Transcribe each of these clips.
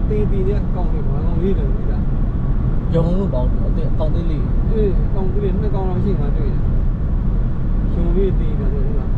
tê tê đấy con thì có con đi được gì cả dùng luôn bọn con tí lì con cái biến với con nó chỉ mà tùy chúng đi tê là được gì cả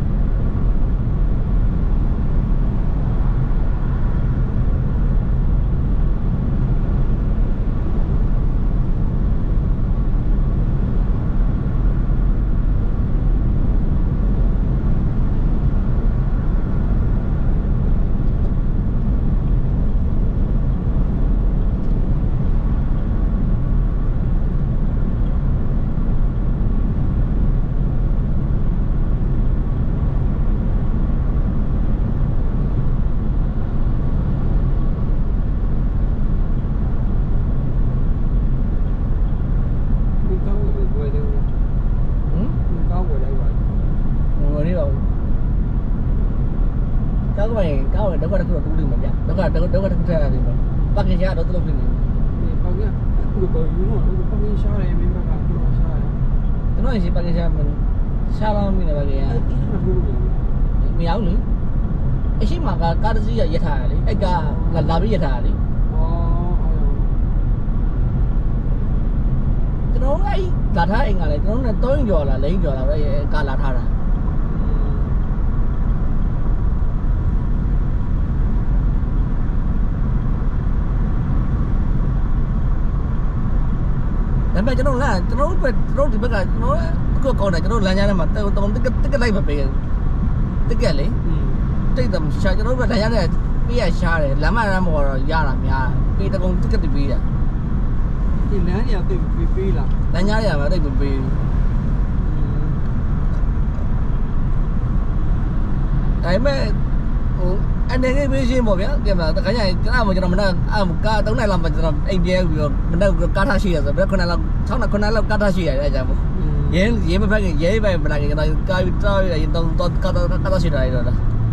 đâu có thằng ra thì mà bắt cái giá đó tôi phải bắt nhá tôi có ý nó bắt cái sao này mình bắt cái sao này tôi nói gì bắt cái giá mình sao lo mình là bắt cái mình áo nữa cái gì mà cái gì vậy thà đi cái là làm cái gì thà đi tôi nói ấy là thà anh là tôi nói tối giờ là lấy giờ là cái là thà raแต่ไม่จะต้องล่ะจะต้องไปรถที่เมื่อกี้น้อยก็ก่อนจะต้องลายาเนี่ยมันต้องตึกไล่แบบเป็นตึกแก่เลยตึกแต่ชาจะต้องไปลายาเนี่ยพี่ชาเลยแล้วมันน่ะบอกยาละมีอ่ะพี่ตะกงตึกติปีอ่ะที่แล้วเนี่ยตึกปีละลายาเนี่ยมันตึกปีแต่ไม่อันนี้ก็ไม่ใช่หมดเนี่ยเดี๋ยวนะแต่ขยันจะเอามาจะทำมันได้ก็ต้องได้ลำมันจะทำไอเดียมันได้การท่าชีอ่ะแต่คนนั้นเราช่องนั้นคนนั้นเราการท่าชีอ่ะได้จ้ะเย่ไม่แพ้กันเย่ไปมันอะไรกันเราก็จะยังต้องการท่าชีได้ด้วยนะ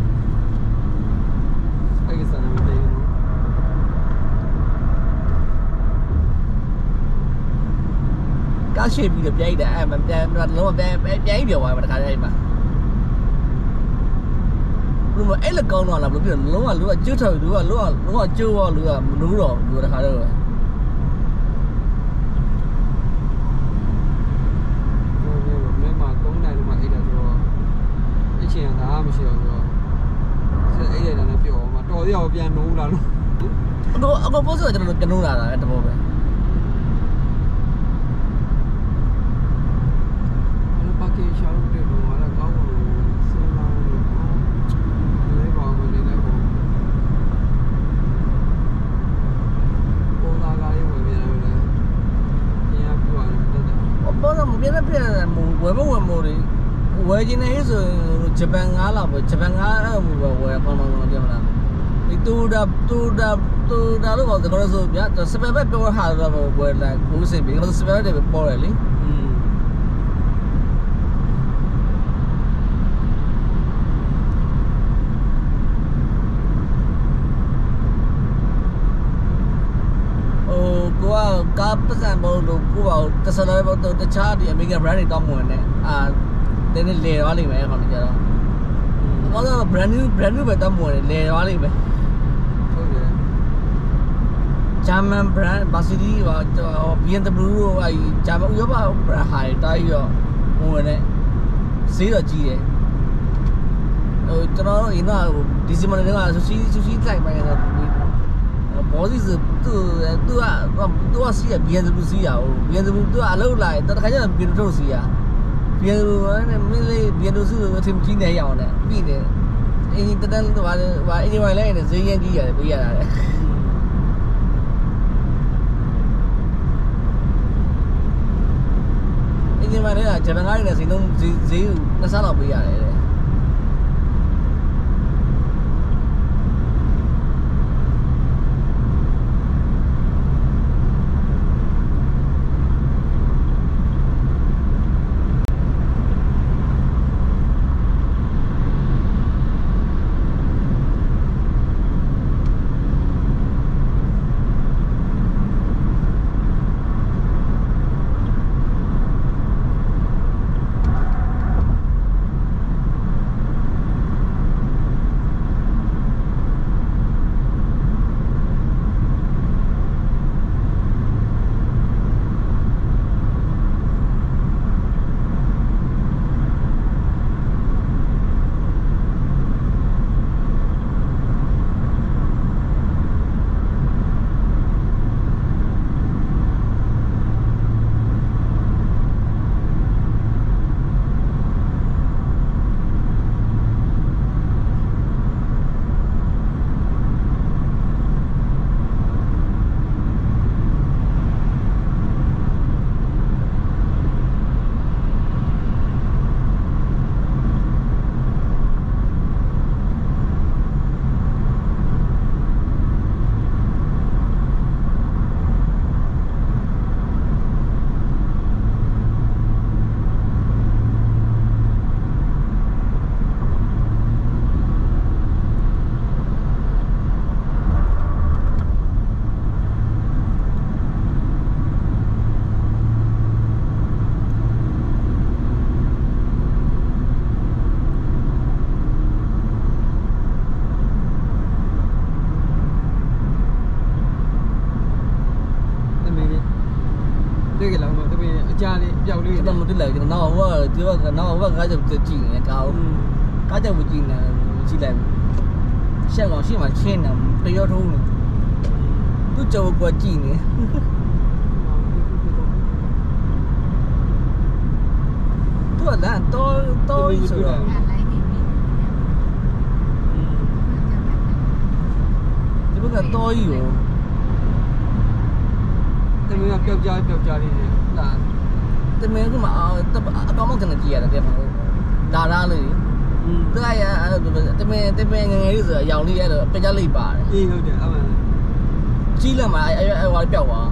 ไอ้กิสันไม่ได้การชีมีแบบใหญ่แต่มันแล้วมันใหญ่เดียวมันการได้มารู้ว่าไอ้ละกองนอนหลับรู้เป็นรู้ว่าจืดเท่ารู้ว่าจืดว่ารู้หรอรู้ราคาเท่าไหร่ไม่มาก้องได้รู้มาไอ้เด็กตัวไอ้เชียงท่าไม่เชียวตัวไอ้เด็กนั่นเปียวมาตัวเดียวเปลี่ยนนู้นแล้วลูกก็พูดสุดจะนู้นอะไรแต่บอกไปแล้วปากเกชาลูกเด็กรู้ว่าแล้วก็เสียงเราเลยบอกมันเลยนะผมโอ้ตาการยังไม่เปลี่ยนเลยเนี่ยพี่ว่าเนี่ยตัดဘောတော့မပြည့်တဲ့ဝယ်မို့တွေဝယ်ခြင်းနေဆိုဂျပန်9လောက်ပဲဂျပန်9အဲ့လိုပဲဝယ်ကောင်းတယ်မလားဒီတူတာလို့ပေါ့ကျွန်တော်ဆိုဗျာစပယ်ပဲပြောဟာတော့ဝယ်လိုက်ဘူးစင်ပြီကျွန်တော်စပယ်တွေပဲပေါ်တယ်လေကားပတ်စံပေါ်လို့ကိုပါတဆလာပေါ်တော့တခြားဒီအမေရိကန် brand တွေတောင်းဝင်နေတင်းလေသွားလိမ့်မယ်ခေါင်းကြတော့ဘာလို့ brand new ပဲတောင်းဝင်နေလေသွားလိမ့်မယ်ဟုတ်တယ် German brand ဘာစီဒီဟို BMW ဟိုGerman ဥရောပ brand ဟာတိုက်ရောဝင်နေဈေးတော့ကြီးတယ်ဟိုကျွန်တော်တို့အင်းကဒီဇီမန်တွေကဆူရှီလိုက်ပိုင်းတော့ဘောစီသူကစီးရ BMW စီးရအောင် BMW သူကအလုပ်လာတခါကျတော့ BMW ထုတ်စီးရ BMW နဲ့မင်းလေး BMW စီးလို့အထင်ကြီးနေရအောင်နဲ့ပြီးနေအင်းတန်းတော့ဟာအင်းဝိုင်လိုက်နေဈေးရန်ကြီးရတယ်ပေးရတာလေအင်းဝိုင်လည်းဂျပန်ကားတွေနဲ့ဈေးနှစ်ဆလောက်ပေးရတယ်တဲ့ကြားလေးပျောက်လေးကျွန်တော်မသိလိုက်ကျွန်တော်ဟိုကဒီဘက်ကနောက်ဘက်ကကြည့်နေကောင်းကားကြောက်ကြည့်နေကြည့်လိုက်ရှက်ကောင်ရှေ့မှာချင်းနေတရောထုံးနေသူ့ကြောက်ကကြည့်နေသူကလည်းတော့ဆိုတော့ဒီဘက်ကတော့ကြီးရောတမင်ကပျောက်ကြားလေးနဲ့လာတမင်ကမှအကောင်မကနေကြည့်ရတယ်တဲ့မှာလာလေသူကရတမင်ငယ်လေးဆိုရောင်လေးအဲ့တော့ပကြလိပ်ပါတယ်အေးဟုတ်တယ်အမှန်ကြီးလက်မှာအဲ့ဟိုပျောက်သွား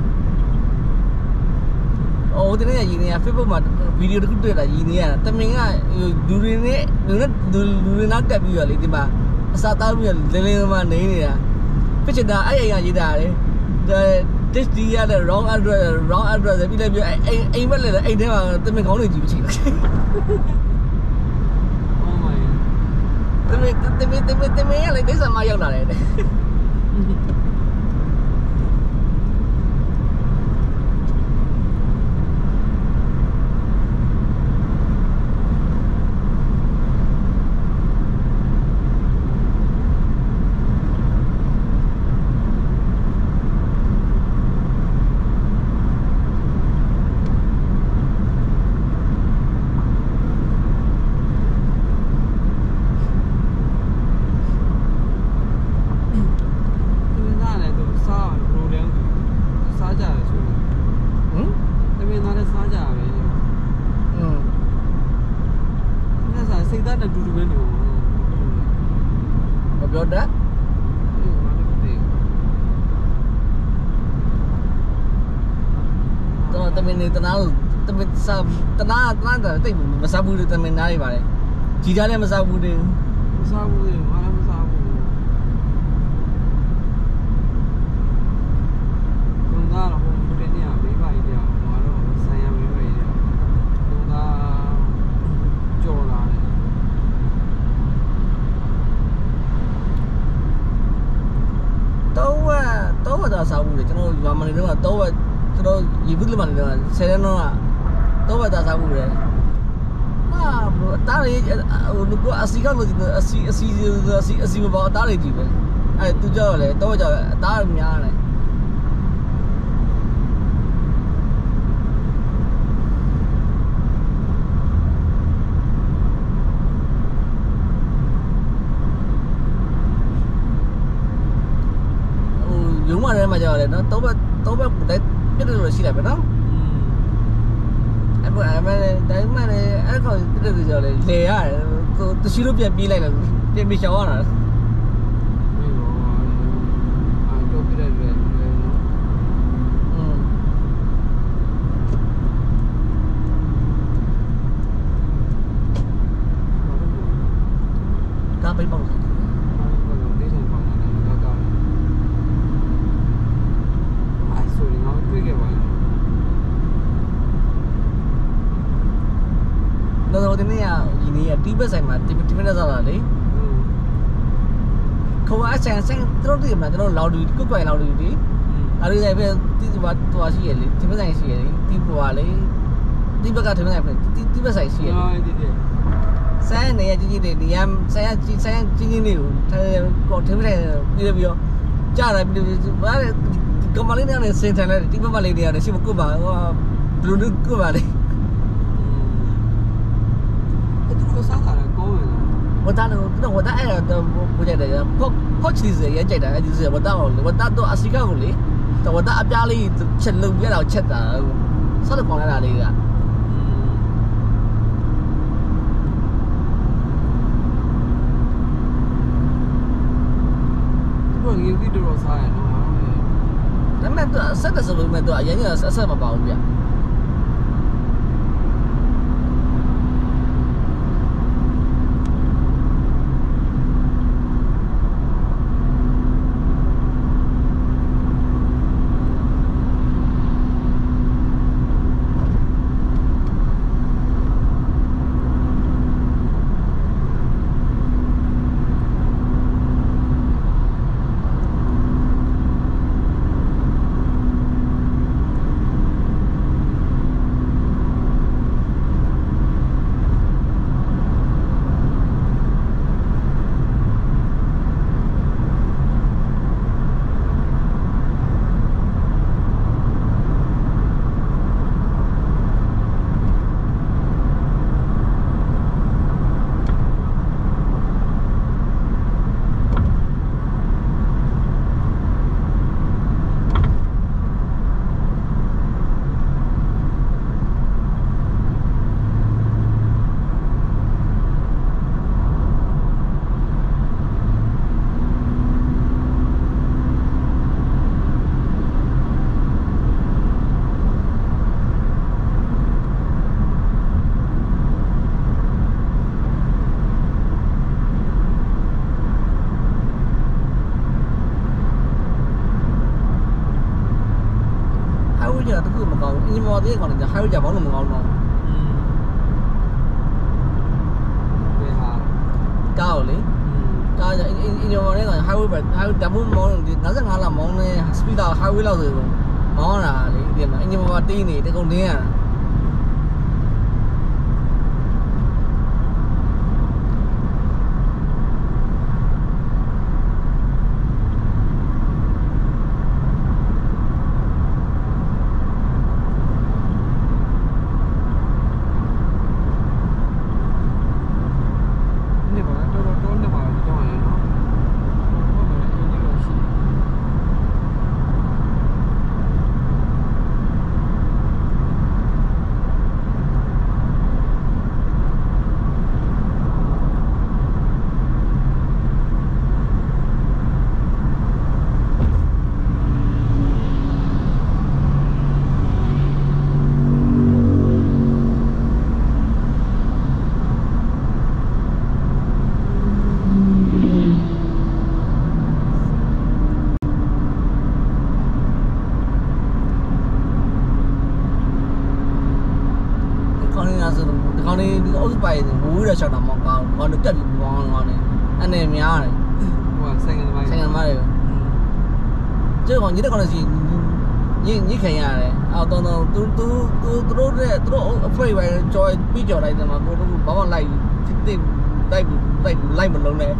ဟိုတနေ့ရည်နေရ Facebook မှာဗီဒီယိုတစ်ခုတွေ့တာရည်နေရတမင်ကလူတွေနဲ့လူတွေနောက်တက်ပြီးတော့လေဒီမှာအစားတောက်ပြီးတော့လင်းမနေနေတာဖြစ်ချင်တာအဲ့ရရေးတာလေ this D ရတဲ့ wrong address ပြီးလိုက်ပြီးအိမ်မက်လေအိမ်ထဲမှာတမင်ကောင်းနေကြည့်မချင်ဘူး Oh my တမင်ရလေဒိဆာမရောက်လာတယ်စိတ်သားတူတူပဲနေမှာမပြောတတ်တော့တမင်နေတနာတမင်စားတနာတယ်တိတ်မစားဘူးတမင်နားတွေပါလေကြီးသားလည်းမစားဘူးတဲ့မစားဘူးလေငါလည်းမစားဘူးဘုံသားတော့ဘုံတဲ့နေရာဘေးပါကြီးပြောင်းငါတော့ဆိုင်ရဘေးပါကြီးပြောင်းဘုံသားကြော်လာတယ်တော့စားဘူးလေကျွန်တော်ရွာမနေတော့တော့ကျွန်တော်ရေဘူးလမနေတော့ဆယ်ရတော့တော့စားဘူးလေဟာတားရီဟိုလူကအစီကလို့အစီဘာတားရီကြည့်ပဲအဲသူကြောက်လေတော့ကြောက်အသားများတယ်ရုံးမထဲမှာကြောက်တယ်နော်တော့ဘက်ပြည့်တယ်လို့ရှိတယ်ပဲနော်အဲ့တိုင်းမှာလည်းအဲ့ကောင်ပြည့်တယ်ကြောက်လေလေရတယ်သူရှိလို့ပြန်ပြေးလိုက်တယ်ပြန်ပြေးချောင်းရတာတော့ပြည့်တယ်ကားပိတ်ပေါက်တော့ဒီနေ့ဒီနေ့တီးဘက်ဆိုင်မှာတီးမနဲ့စားတာလေခေါ်အဆန်တို့ဒီမှာကျွန်တော်လောက်ဒီကုတ်ကွိုင်လောက်ဒီဒီအဲ့ဒီဆိုင်ပဲတီးဒီမှာတွားရှိရလေတီးဘက်ဆိုင်ရှိရလေတီးပွားလေတီးဘက်ကထမင်းဆိုင်ပဲတီးဘက်ဆိုင်ရှိရလေဆိုင်နေရကြီးတွေဒီဆိုင်ကြီးလေးကိုကောထမင်းဆိုင်ပြီးပြီးတော့ကြားတယ်ပြီးဘာလဲကမလေးနဲ့ဆင်ထိုင်လိုက်တီးဘက်မလေးတွေရတယ်ရှိမကုတ်ပါဟိုဘလူးကုတ်ပါလေ我打哎呀，都不记得了。跑起是也记得，就是我打到阿西卡屋里，我打阿家里吃路边头吃的，啥都放在那里个。 不过你多少菜呢？ 咱们多生的时候没多，人家生么包不呀？ ဖြစ်တာတခုမကောင်းဘူးအင်ဂျင်ပေါ်သေးကောင်လည်း highway ကြဘောင်းလို့မကောင်းတော့ဘယ်ဟာကားကိုလေကားအင်ဂျင်ပေါ်သေးကောင် highway ပဲ highway တမိုးမောင်းလို့55လောက်မောင်းနေ speed တော့ highway လောက်ဆိုတော့မောင်းတာလေဒီမှာအင်ဂျင်ပေါ်တင်းနေတကုံတင်းရတာပိုင်ဘူးရချောင်းတော့မကောင်းဘာလို့တက်ပြီးပေါင်းကောင်းနေအနေများတယ်ဟိုဆိုင်ကသမားတွေကျတော့ညတဲ့ကောင်စီညခင်ရတယ်အော်တော့သူတို့အဖွဲပဲကြော်ပြီးကြော်လိုက်တယ်မှာကိုတို့ဘာမှလိုက်တစ်လိုက်မလုံးနဲ့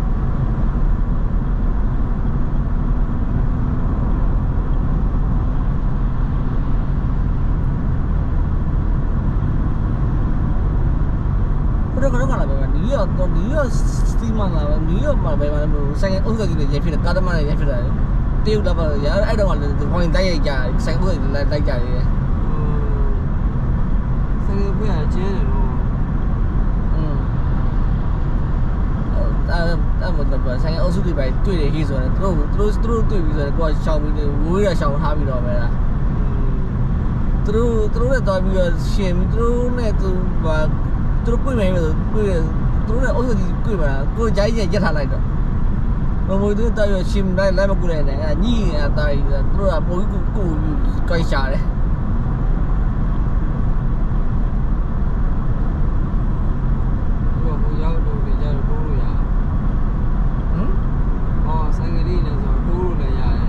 ကတော့လာပဲနီးရောစတီမန်လာပဲနီးရောမှာပဲဆိုင်အုပ်စုကြီးတွေရိုက်ဖြစ်တယ်ကားသမားတွေရိုက်ဖြစ်တယ်တရုတ်တော့ရအဲ့တော့ကလည်းခေါင်းတိုက်ရိုက်ကြဆိုင်အုပ်စုကြီးလိုက်ကြတယ်ဆိုင်ကပြရကျင်းတယ်နော်အဲ့မတော့ဆိုင်အုပ်စုတွေပဲတွေ့တယ်ဟိဆိုတော့သူတို့တွေ့ပြီးဆိုတော့ကိုကရှောင်းပြီးဝိုးရရှောင်းထားပြီးတော့ပဲလားသူတို့နဲ့တော့ပြီးတော့ရှင်သူတို့နဲ့သူဘာသူတို့တွေ့မယ်ဆိုတွေ့သူတို့နဲ့အုပ်စုကြီးတွေ့မှာကိုကြိုက်ရက်ထားလိုက်တော့ဘယ်လိုသူတော်ရရှင်လိုက်မကူလိုက်နဲ့ညီအသားကြီးသူတို့ကပုံကြီးကိုကိုရှာတယ်ဟိုရောက်တော့ကြတော့တိုးလို့ရဟောဆိုင်ကလေးနဲ့ဆိုတိုးလို့လည်းရတယ်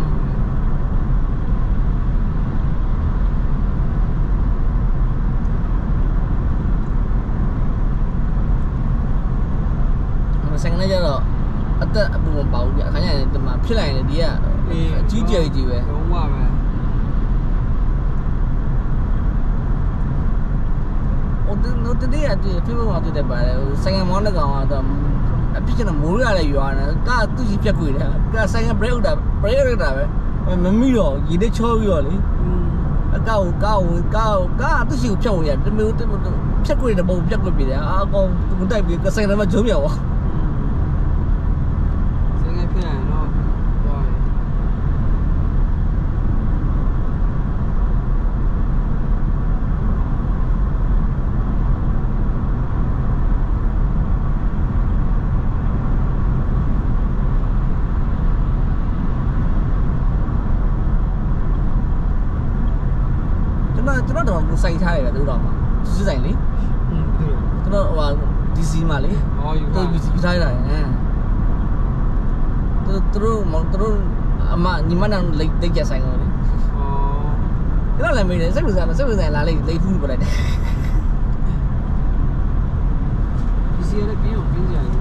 ဆိုင်ကနေကြတော့အသက်အပူမပေါဘူးဗျအခါကျရင်ဒီမှာဖြစ်လိုက်ရင်ဒီကအကြီးကျယ်ကြီးပဲလုံးဝပဲတနေ့ကဒီဖေဖော်ဝါရီတက်ပါတယ်ဆိုင်ကမောင်းတဲ့ကောင်ကတော့အဖြစ်ချင်မိုးရလည်းရွာနေကသူ့ကြီးပြက်ခွေတယ်ကဆိုင်ကဘရိတ်တာပဲမမိတော့ရေနဲ့ချောပြီးတော့လေအကောက်သူ့ရှိကိုဖြတ်ဝင်ရတမျိုးဖြက်ခွေတဲ့ပုံဖြက်ခွေပြတယ်အာကောင်သူတိုက်ပြီးကဆိုင်ထဲမှာဂျုံးမြောက်သွားဆိုင်ကပြရတော့ကျွန်တော်တော့စိုက်ထားရတယ်သူတို့တော့မှာစစ်ဆိုင်လေကျွန်တော်ဟို DC မှာလေသူယူထားရတယ်သူတို့အမညီမနဲ့လိတ်ကြဆိုင်လို့လေကျွန်တော်လည်းမေးတယ်စိတ်ဝင်စားလာလိတ်ဖူးပြလိုက်တယ် DC လည်းပြင်းအောင်ပြင်းကြတယ်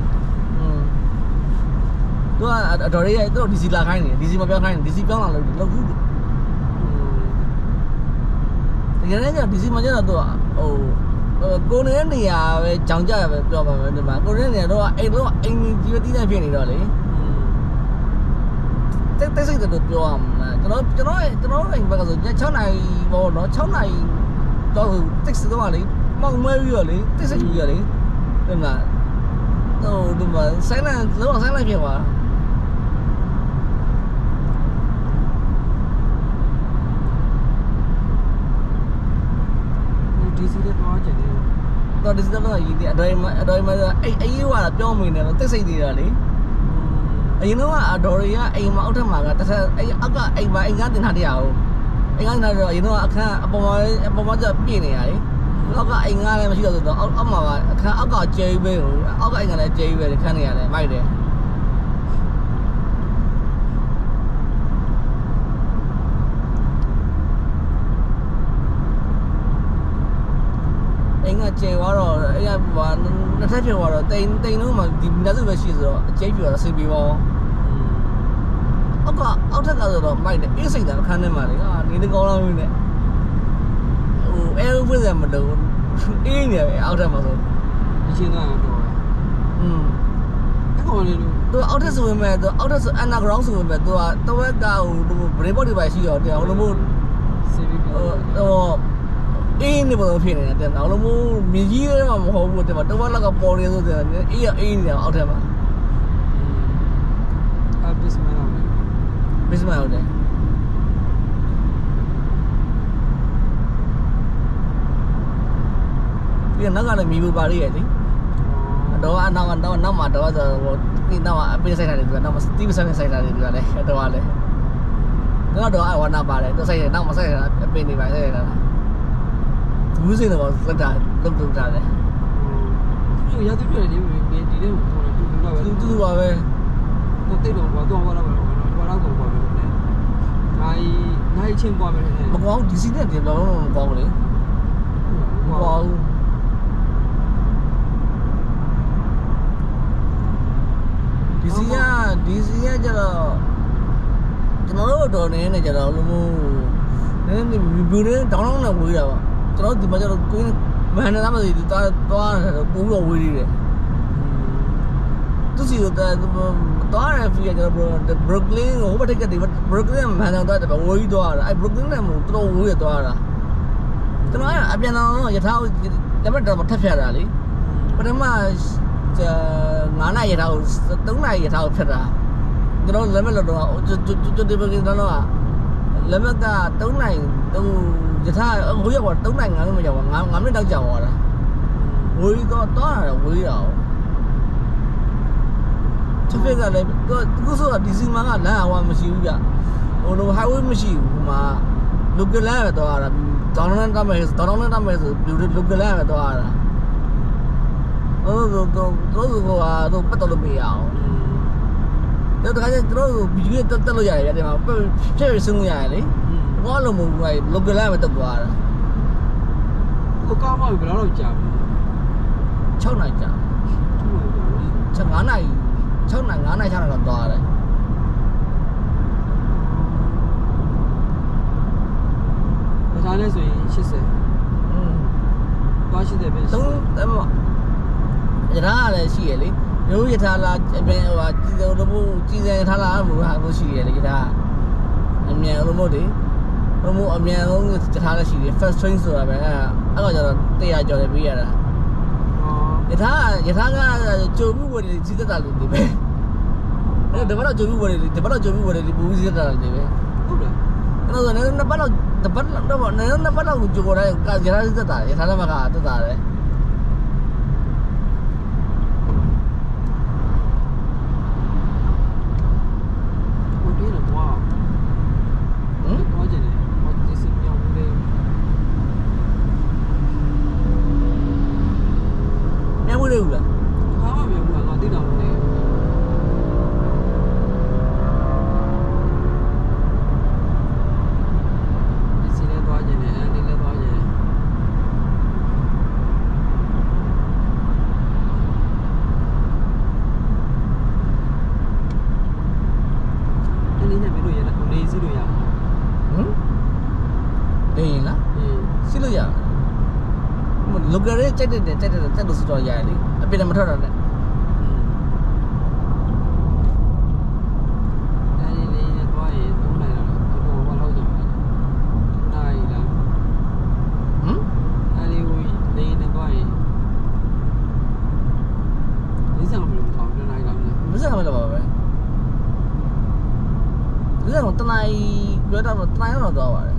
သူကအတော်ရေးသူတို့ DC လာခိုင်းနေတယ် DC မပြောင်းခိုင်းနေ DC ပြောင်းလာလို့ဖူးတကယ်လည်း DC မှာကျတော့သူကဟိုကိုနေတဲ့နေရာပဲကြောင်ကြရပဲပြောပါမယ်ဒီမှာကိုနေတဲ့နေရာတော့အိမ်ကြီးပဲတီးနေဖြစ်နေတော့လေတက်စိတ်တော့ပြောအောင်လားကျွန်တော်အိမ်ဘက်ကဆို6နာရီပေါ့နော်6နာရီတော့တက်စစ်တော့လေမောင်မဲပြီးတော့လေတက်စိတ်ပြီးတော့လေဒီမှာဒီမှာဆိုင်လန်လုံးဆိုင်လန်ဖြစ်သွားဒီစီတဲ့တော့ကျတယ်တော့ဒီစတော့ရည်တယ်အတော်မှာအေးဝါပြောမိနေတော့တက်စိတ်သေးတာလေအရင်တော့အတော်တွေကအိမ်မှာအောက်ထပ်မှာကတစ်ဆက်အောက်ကအိမ်မှာအိမ်ကတင်ထားတရားဟုတ်အိမ်ကနေတော့ရင်တော့အခန်းအပေါ်မှာကျပြည့်နေရတယ်အောက်ကအိမ်ငါလည်းမရှိတော့ဆိုတော့အောက်မှာပါအခန်းအောက်ကကျဲပဲအောက်ကအိမ်ကလည်းကျဲပဲခန်းနေရတယ်မိုက်တယ်အိမ်ကကျဲသွားတော့အဲ့ကဘာနှစ်ထပ်ဖြစ်သွားတော့တိန်လုံးမှာဒီလက်စုပဲရှိဆိုတော့အကျဲပြတော့ဆင်ပြေပါအောက်ထက်ကဆိုတော့မိုက်တယ်အေးစိတ်တာခန်းထဲမှာလေဟာဒီကောင်းလာပြီနဲ့ဟိုအဲဝိဇ္ဇာမတော့အေးနေတယ်အောက်ထက်မှာဆိုအချင်းသားတော့အဲ့ကောင်လေးတို့သူအောက်ထက်ဆိုရင်မဲ့သူအောက်ထက်ဆို underground ဆိုရင်မဲ့သူကတဝက်ကဟို brain bot တွေပါရှိတော့တရားဟိုလိုမျိုး CVP ဟိုအေးနေပေါ်ဖြစ်နေတာတဲ့ဟိုလိုမျိုးမြည်ကြီးတွေမှမဟုတ်ဘူးတဲ့တဝက်လောက်ကပေါ်နေဆိုတဲ့အေးနေတာအောက်ထက်မှာ Bisman ဟုတ်တယ်ဒီနောက်ကလည်းမြည်ဘူးပါလေးရဲ့လေတော့အနောက်မှာတော့ဆိုဟိုဒီနောက်အပေးဆိုင်တာတွေကတော့တီးပဆိုင်ဆိုင်တာတွေလည်းတော့လည်းတော့အဝနာပါတယ်တော့ဆိုင်ရနောက်မဆိုင်ရအပေးနေပါဆိုင်ရတာဘူးစင်းတော့စက်တာလုတ်တာတယ်သူရသူတွေဒီဒီလေးကိုတူတူပါပဲတော့တိတ်တော့တော့ဘာတော့တော့ပါပဲနဲ့နိုင်ချင်းပွားမယ်နဲ့မကောင်းဒီစီနဲ့တင်တော့မကောင်းဘူးလေမကောင်းဒီစီကကျတော့ကျွန်တော်တို့တော်နေကြတော့လို့နည်းနည်းဘီဘီနဲ့တောင်းနဲ့ဝေးတာပါကျွန်တော်ဒီမှာကျတော့ကိုင်းမဟန်နာမသိသွားတယ်ပိုးတော့ဝေးနေတယ်သူစီတော့သွားရဖီးကျတော့ Brooklyn ဟိုဘက်တက်ကဒီ Brooklyn မှာမှန်တော့တယ်ဝေးသွားတာအဲ Brooklyn နဲ့မတော်တော်ဝေးသွားတာကျွန်တော်အပြန်တော့ရထားလက်မတော်ထပ်ဖြတ်တာလေပထမ9နာရီရထား3နာရီရထားဖြတ်တာကျွန်တော်လက်မတော်ကျွတ်ဒီဘကတော့လက်မက3နာရီရထားဟိုရောက်တော့3နာရီ9မိနစ်ရောက်9မိနစ်တော့ကြာသွားတာဝေးတော့သွားတာဝေးတော့ချစ်ကလည်းသူဆိုတာဒီစီမာကလမ်းအဝမရှိဘူးဗျဟိုလို highway မရှိဘူးဟိုမှာ local လမ်းပဲသွားတာတောင်းတမ်းမယ်ဆို local လမ်းပဲသွားတာတို့ပတ်တော့လို့မရအောင်တော့တခါကျတို့ဘီဂျီတက်လို့ရတယ်ဗျဒီမှာဖြည့်ဆင်းလို့ရတယ်လေဘာလို့မဟုတ်ဘူး local လမ်းပဲတက်သွားတာဟိုကားမဘယ်လောက်ကြာပြီ 6နာရီကြာ9နာရီ6နာရီ9နာရီ6နာရီတော့သွားတယ်ဒါလည်းဆိုရင်80သွား80ပဲ 3ရထားလည်းရှိရလေမျိုးရထားလားအပြင်ဟိုကြီးစံရထားလားမဟုတ်ဘူးရှိရလေရထားအမြန်လို့မို့တယ်ဘုံမို့အမြန်ဆုံးရထားလည်းရှိတယ် first train ဆိုတာပဲအဲ့တော့ကျတော့100ကျော်တယ်ပေးရတာရထားကကြုံမှုဝယ်တယ်ကြီးသက်တာလို့ဒီပဲအဲ့ဒါတော့ကြုံမှုဝယ်တယ်ဒီပူကြီးသက်တာလို့ဒီပဲဟုတ်တယ်အဲ့တော့နှစ်ပတ်လောက်ကိုကြိုးတယ်ရထားသက်တာရထားလည်းမကသက်တာလေဘူးလားဘာမှမပြောဘူးငါတိတောင်နေဒီစီနဲ့သွားကြတယ်အဲဒီလည်းသွားကြတယ်အဲဒီနဲ့မလို့ရလားကိုလေးစီလို့ရမှာလေရင်လားစီလို့ရlocal ရဲ့တက်လို့ဆိုတော့ရတယ်လေအပြင်မထွက်တော့နဲ့အဲဒီလေးနဲ့သွားရင်3နိုင်တော့ဘာလို့ကြာလဲနိုင်လားအဲဒီဝီလေးနဲ့သွားရင်လေးဆောင်ဘယ်လိုတောင်း2နိုင်လားမစမ်းမလို့ပါပဲဒီကတော့2နိုင်ကြွတော့2နိုင်တော့သွားပါတယ်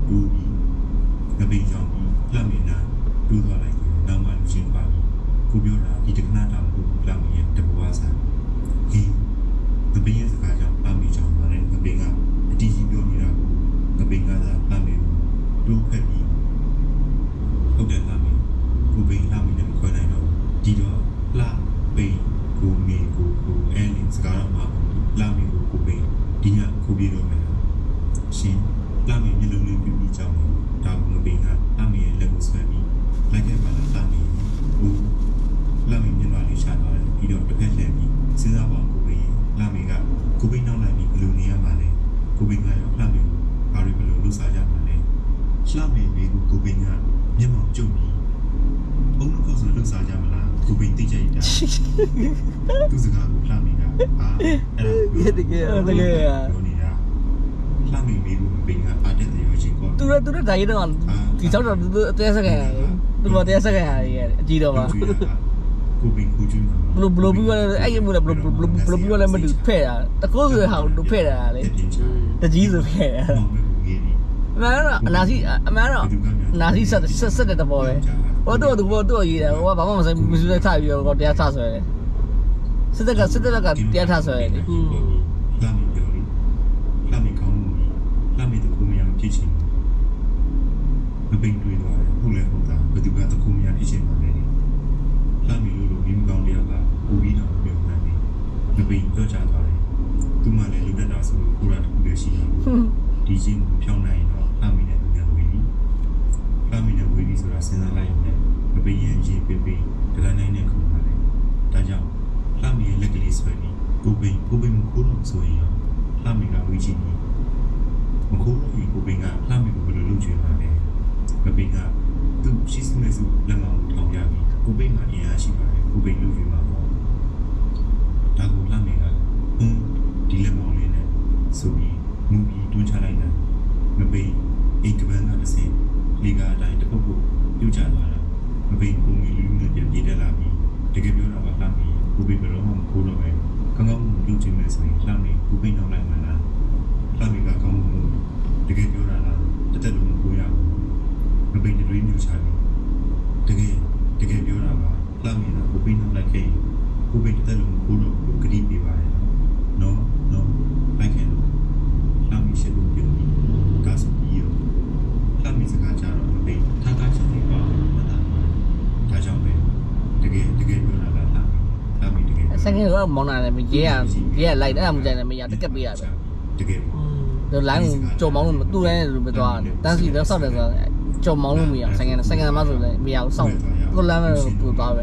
တူပြီးငပိန်ကြောင့်လှမင်းနာတူသွားလိုက်တယ်နောက်မှလူချင်းပါပြီးကိုပြောတာဒီတက္ကနာတောင်ကိုလှမင်းရဲ့တဘွားစားဟင်းငပိန်ရဲ့စကားကြောင့်လှမင်းကြောင့်ပါလေငပိန်ကအတီးကြီးပြောနေတာကိုငပိန်ကသာလှမင်းကိုတိုးခက်ပြီးဟုတ်တယ်လှမင်းကိုပိန်လှမင်းနဲ့မခွဲနိုင်တော့ဒီတော့လှပိန်ကိုမေကိုအဲလင်းစကားတော့မှာလှမင်းကိုကိုပိန်ဒီညကိုပြေတော့မယ်ရှင်လှမင်းမျက်လုံးလေးပြပြီးကြောင်းဒါကငပိန်ကလှမင်းရဲ့လက်ကိုဆွဲပြီးလိုက်ခဲ့ပါလားလှမင်းကိုလှမင်းမျက်နှာလေးရှာသွားတယ်ပြီးတော့တစ်ဖက်လှည့်ပြီးစဉ်းစားပါကိုပိန်လှမင်းကကိုပိန်နောက်လိုက်ပြီးဘယ်လိုနေရမှာလဲကိုပိန်ကရောလှမင်းကိုဘာတွေဘယ်လိုလုပ်စားကြမှာလဲလှမင်းမိကိုပိန်ကမျက်မှောင်ကျုပ်ပြီးဘုံတော့ဆိုလုပ်စားကြမလားကိုပိန်သိကြရတာသူစကားကိုလှမင်းကအဲ့ဒါတကယ်ပြောနေတာလှမင်းမိကိုပိန်ကအားတဲ့ရောချင်းကောသူတို့ဒါရီတော့ဒီချောက်တော့သူတဲစကန်သူတို့တဲစကန်ရတယ်အကြည့်တော့ပါကိုပိန်ကိုကျွန်းဘလို့ပြီးတော့အဲ့ရမလို့ဘလို့ပြီးတော့လည်းမတူဖဲ့တာတကောဆိုဟာတို့ဖဲ့တာလေတကြီးဆိုဖဲ့တာအမှန်တော့အနာစီအမှန်တော့နာစီဆက်တဲ့တဘောပဲဟောတော့ရေးတယ်ဟိုကဘာမှမဆိုင်မရှိတဲ့ထားပြီးတော့တရားထားဆွဲတယ်စစ်တပ်ကတရားထားဆွဲတယ်လှမင်းပြောလို့လှမင်းကောင်းလို့လှမင်းတကူမရဖြစ်ချင်မပိန်တွေးသွားတယ်ဟုတ်လဲဟုတ်တာဘယ်သူကတကူမရဖြစ်ချင်ပါလဲလှမင်းလို့မိမကောင်းတရားကပူပြီးတော့ပြောနေတယ်မပိန်ပြောချသွားတယ်သူမှလည်းလူတက်တာဆိုလို့ကိုရာတကူလည်းရှိတယ်ဒီချင်းကိုဖြောင်းနိုင်တော့လှမင်းနဲ့သူနဲ့ဝေးပြီးလှမင်းနဲ့ဝေးပြီးဆိုတာစဉ်းစားလိုက်ရင်မပိန်ရဲ့ရေးပေးဒလနိုင်နဲ့ခုန်ပါတယ်ဒါကြောင့်လှမင်းရဲ့လက်ကလေးဆွဲပြီးကိုပိန်မခိုးတော့ဆိုရင်လှမင်းကဝေးချင်ပြီးမခိုးလို့ကိုပိန်ကလှမင်းကိုဘယ်လိုလုပ်ချင်ပါလဲမပိန်ကသူ့ရှိစမဲစုလက်မောင်းထောင်ပြပြီးကိုပိန်ကအင်အားရှိပါတယ်ကိုပိန်လုပ်ချင်ပါပေါ့ဒါကိုလှမင်းကဒီလက်မောင်းလေးနဲ့ဆိုပြီးမူပြီးတွန်းချလိုက်တာမပိန်အိတ်ကပန်းကတစ်စင်းလေကအတိုင်းတစ်ပုတ်ပုတ်ပြုတ်ကျသွားတာမပိန်ကိုမီလူနဲ့ပြန်ပြေးတက်လာပြီးတကယ်ပြောတာကလှမင်းကိုပိန်ဘယ်တော့မှမခိုးတော့ပဲကောင်းကောင်းလုပ်ချင်မယ်ဆိုရင်လှမင်းကိုပိန်နောက်လိုက်မှလားလှမင်းကကောင်းကောင်းတကယ်ပြောတာလားတက်လို့မခိုးရဘူးမပိန်တွေးမျိုးချပြီးတကယ်ပြောတာကလှမင်းကကိုပိန်နောက်လိုက်ခဲ့ကိုပိန်တက်လို့မခိုးတော့ဘူးဂရီးပေးပါတယ်နော်လိုက်ခဲ့လို့လှမင်းရှိလို့ပြောပြီးကားစပြီးရောလှမင်းစကားကြတော့မပိန်ထားတာချင်းပြီးပါမတာဒါကြောင့်ပဲတကယ်ပြောတာကလှမင်းတကယ်ဆိုင်ကတော့မောင်းလာတယ်မရေးရလိုက်အဲ့ဒါမှမကြိုင်လည်းမရတက်ကက်ပေးရပဲတကယ်ဒီလိုင်းကြော်မောင်းလို့တူတိုင်းလို့မသွားတန်းစီတော့စောက်တယ်ဆိုတော့ကြော်မောင်းလို့မရဆိုင်ကမှဆိုလည်းမရဘူးစောက်ကိုလမ်းနဲ့ပူသွားပဲ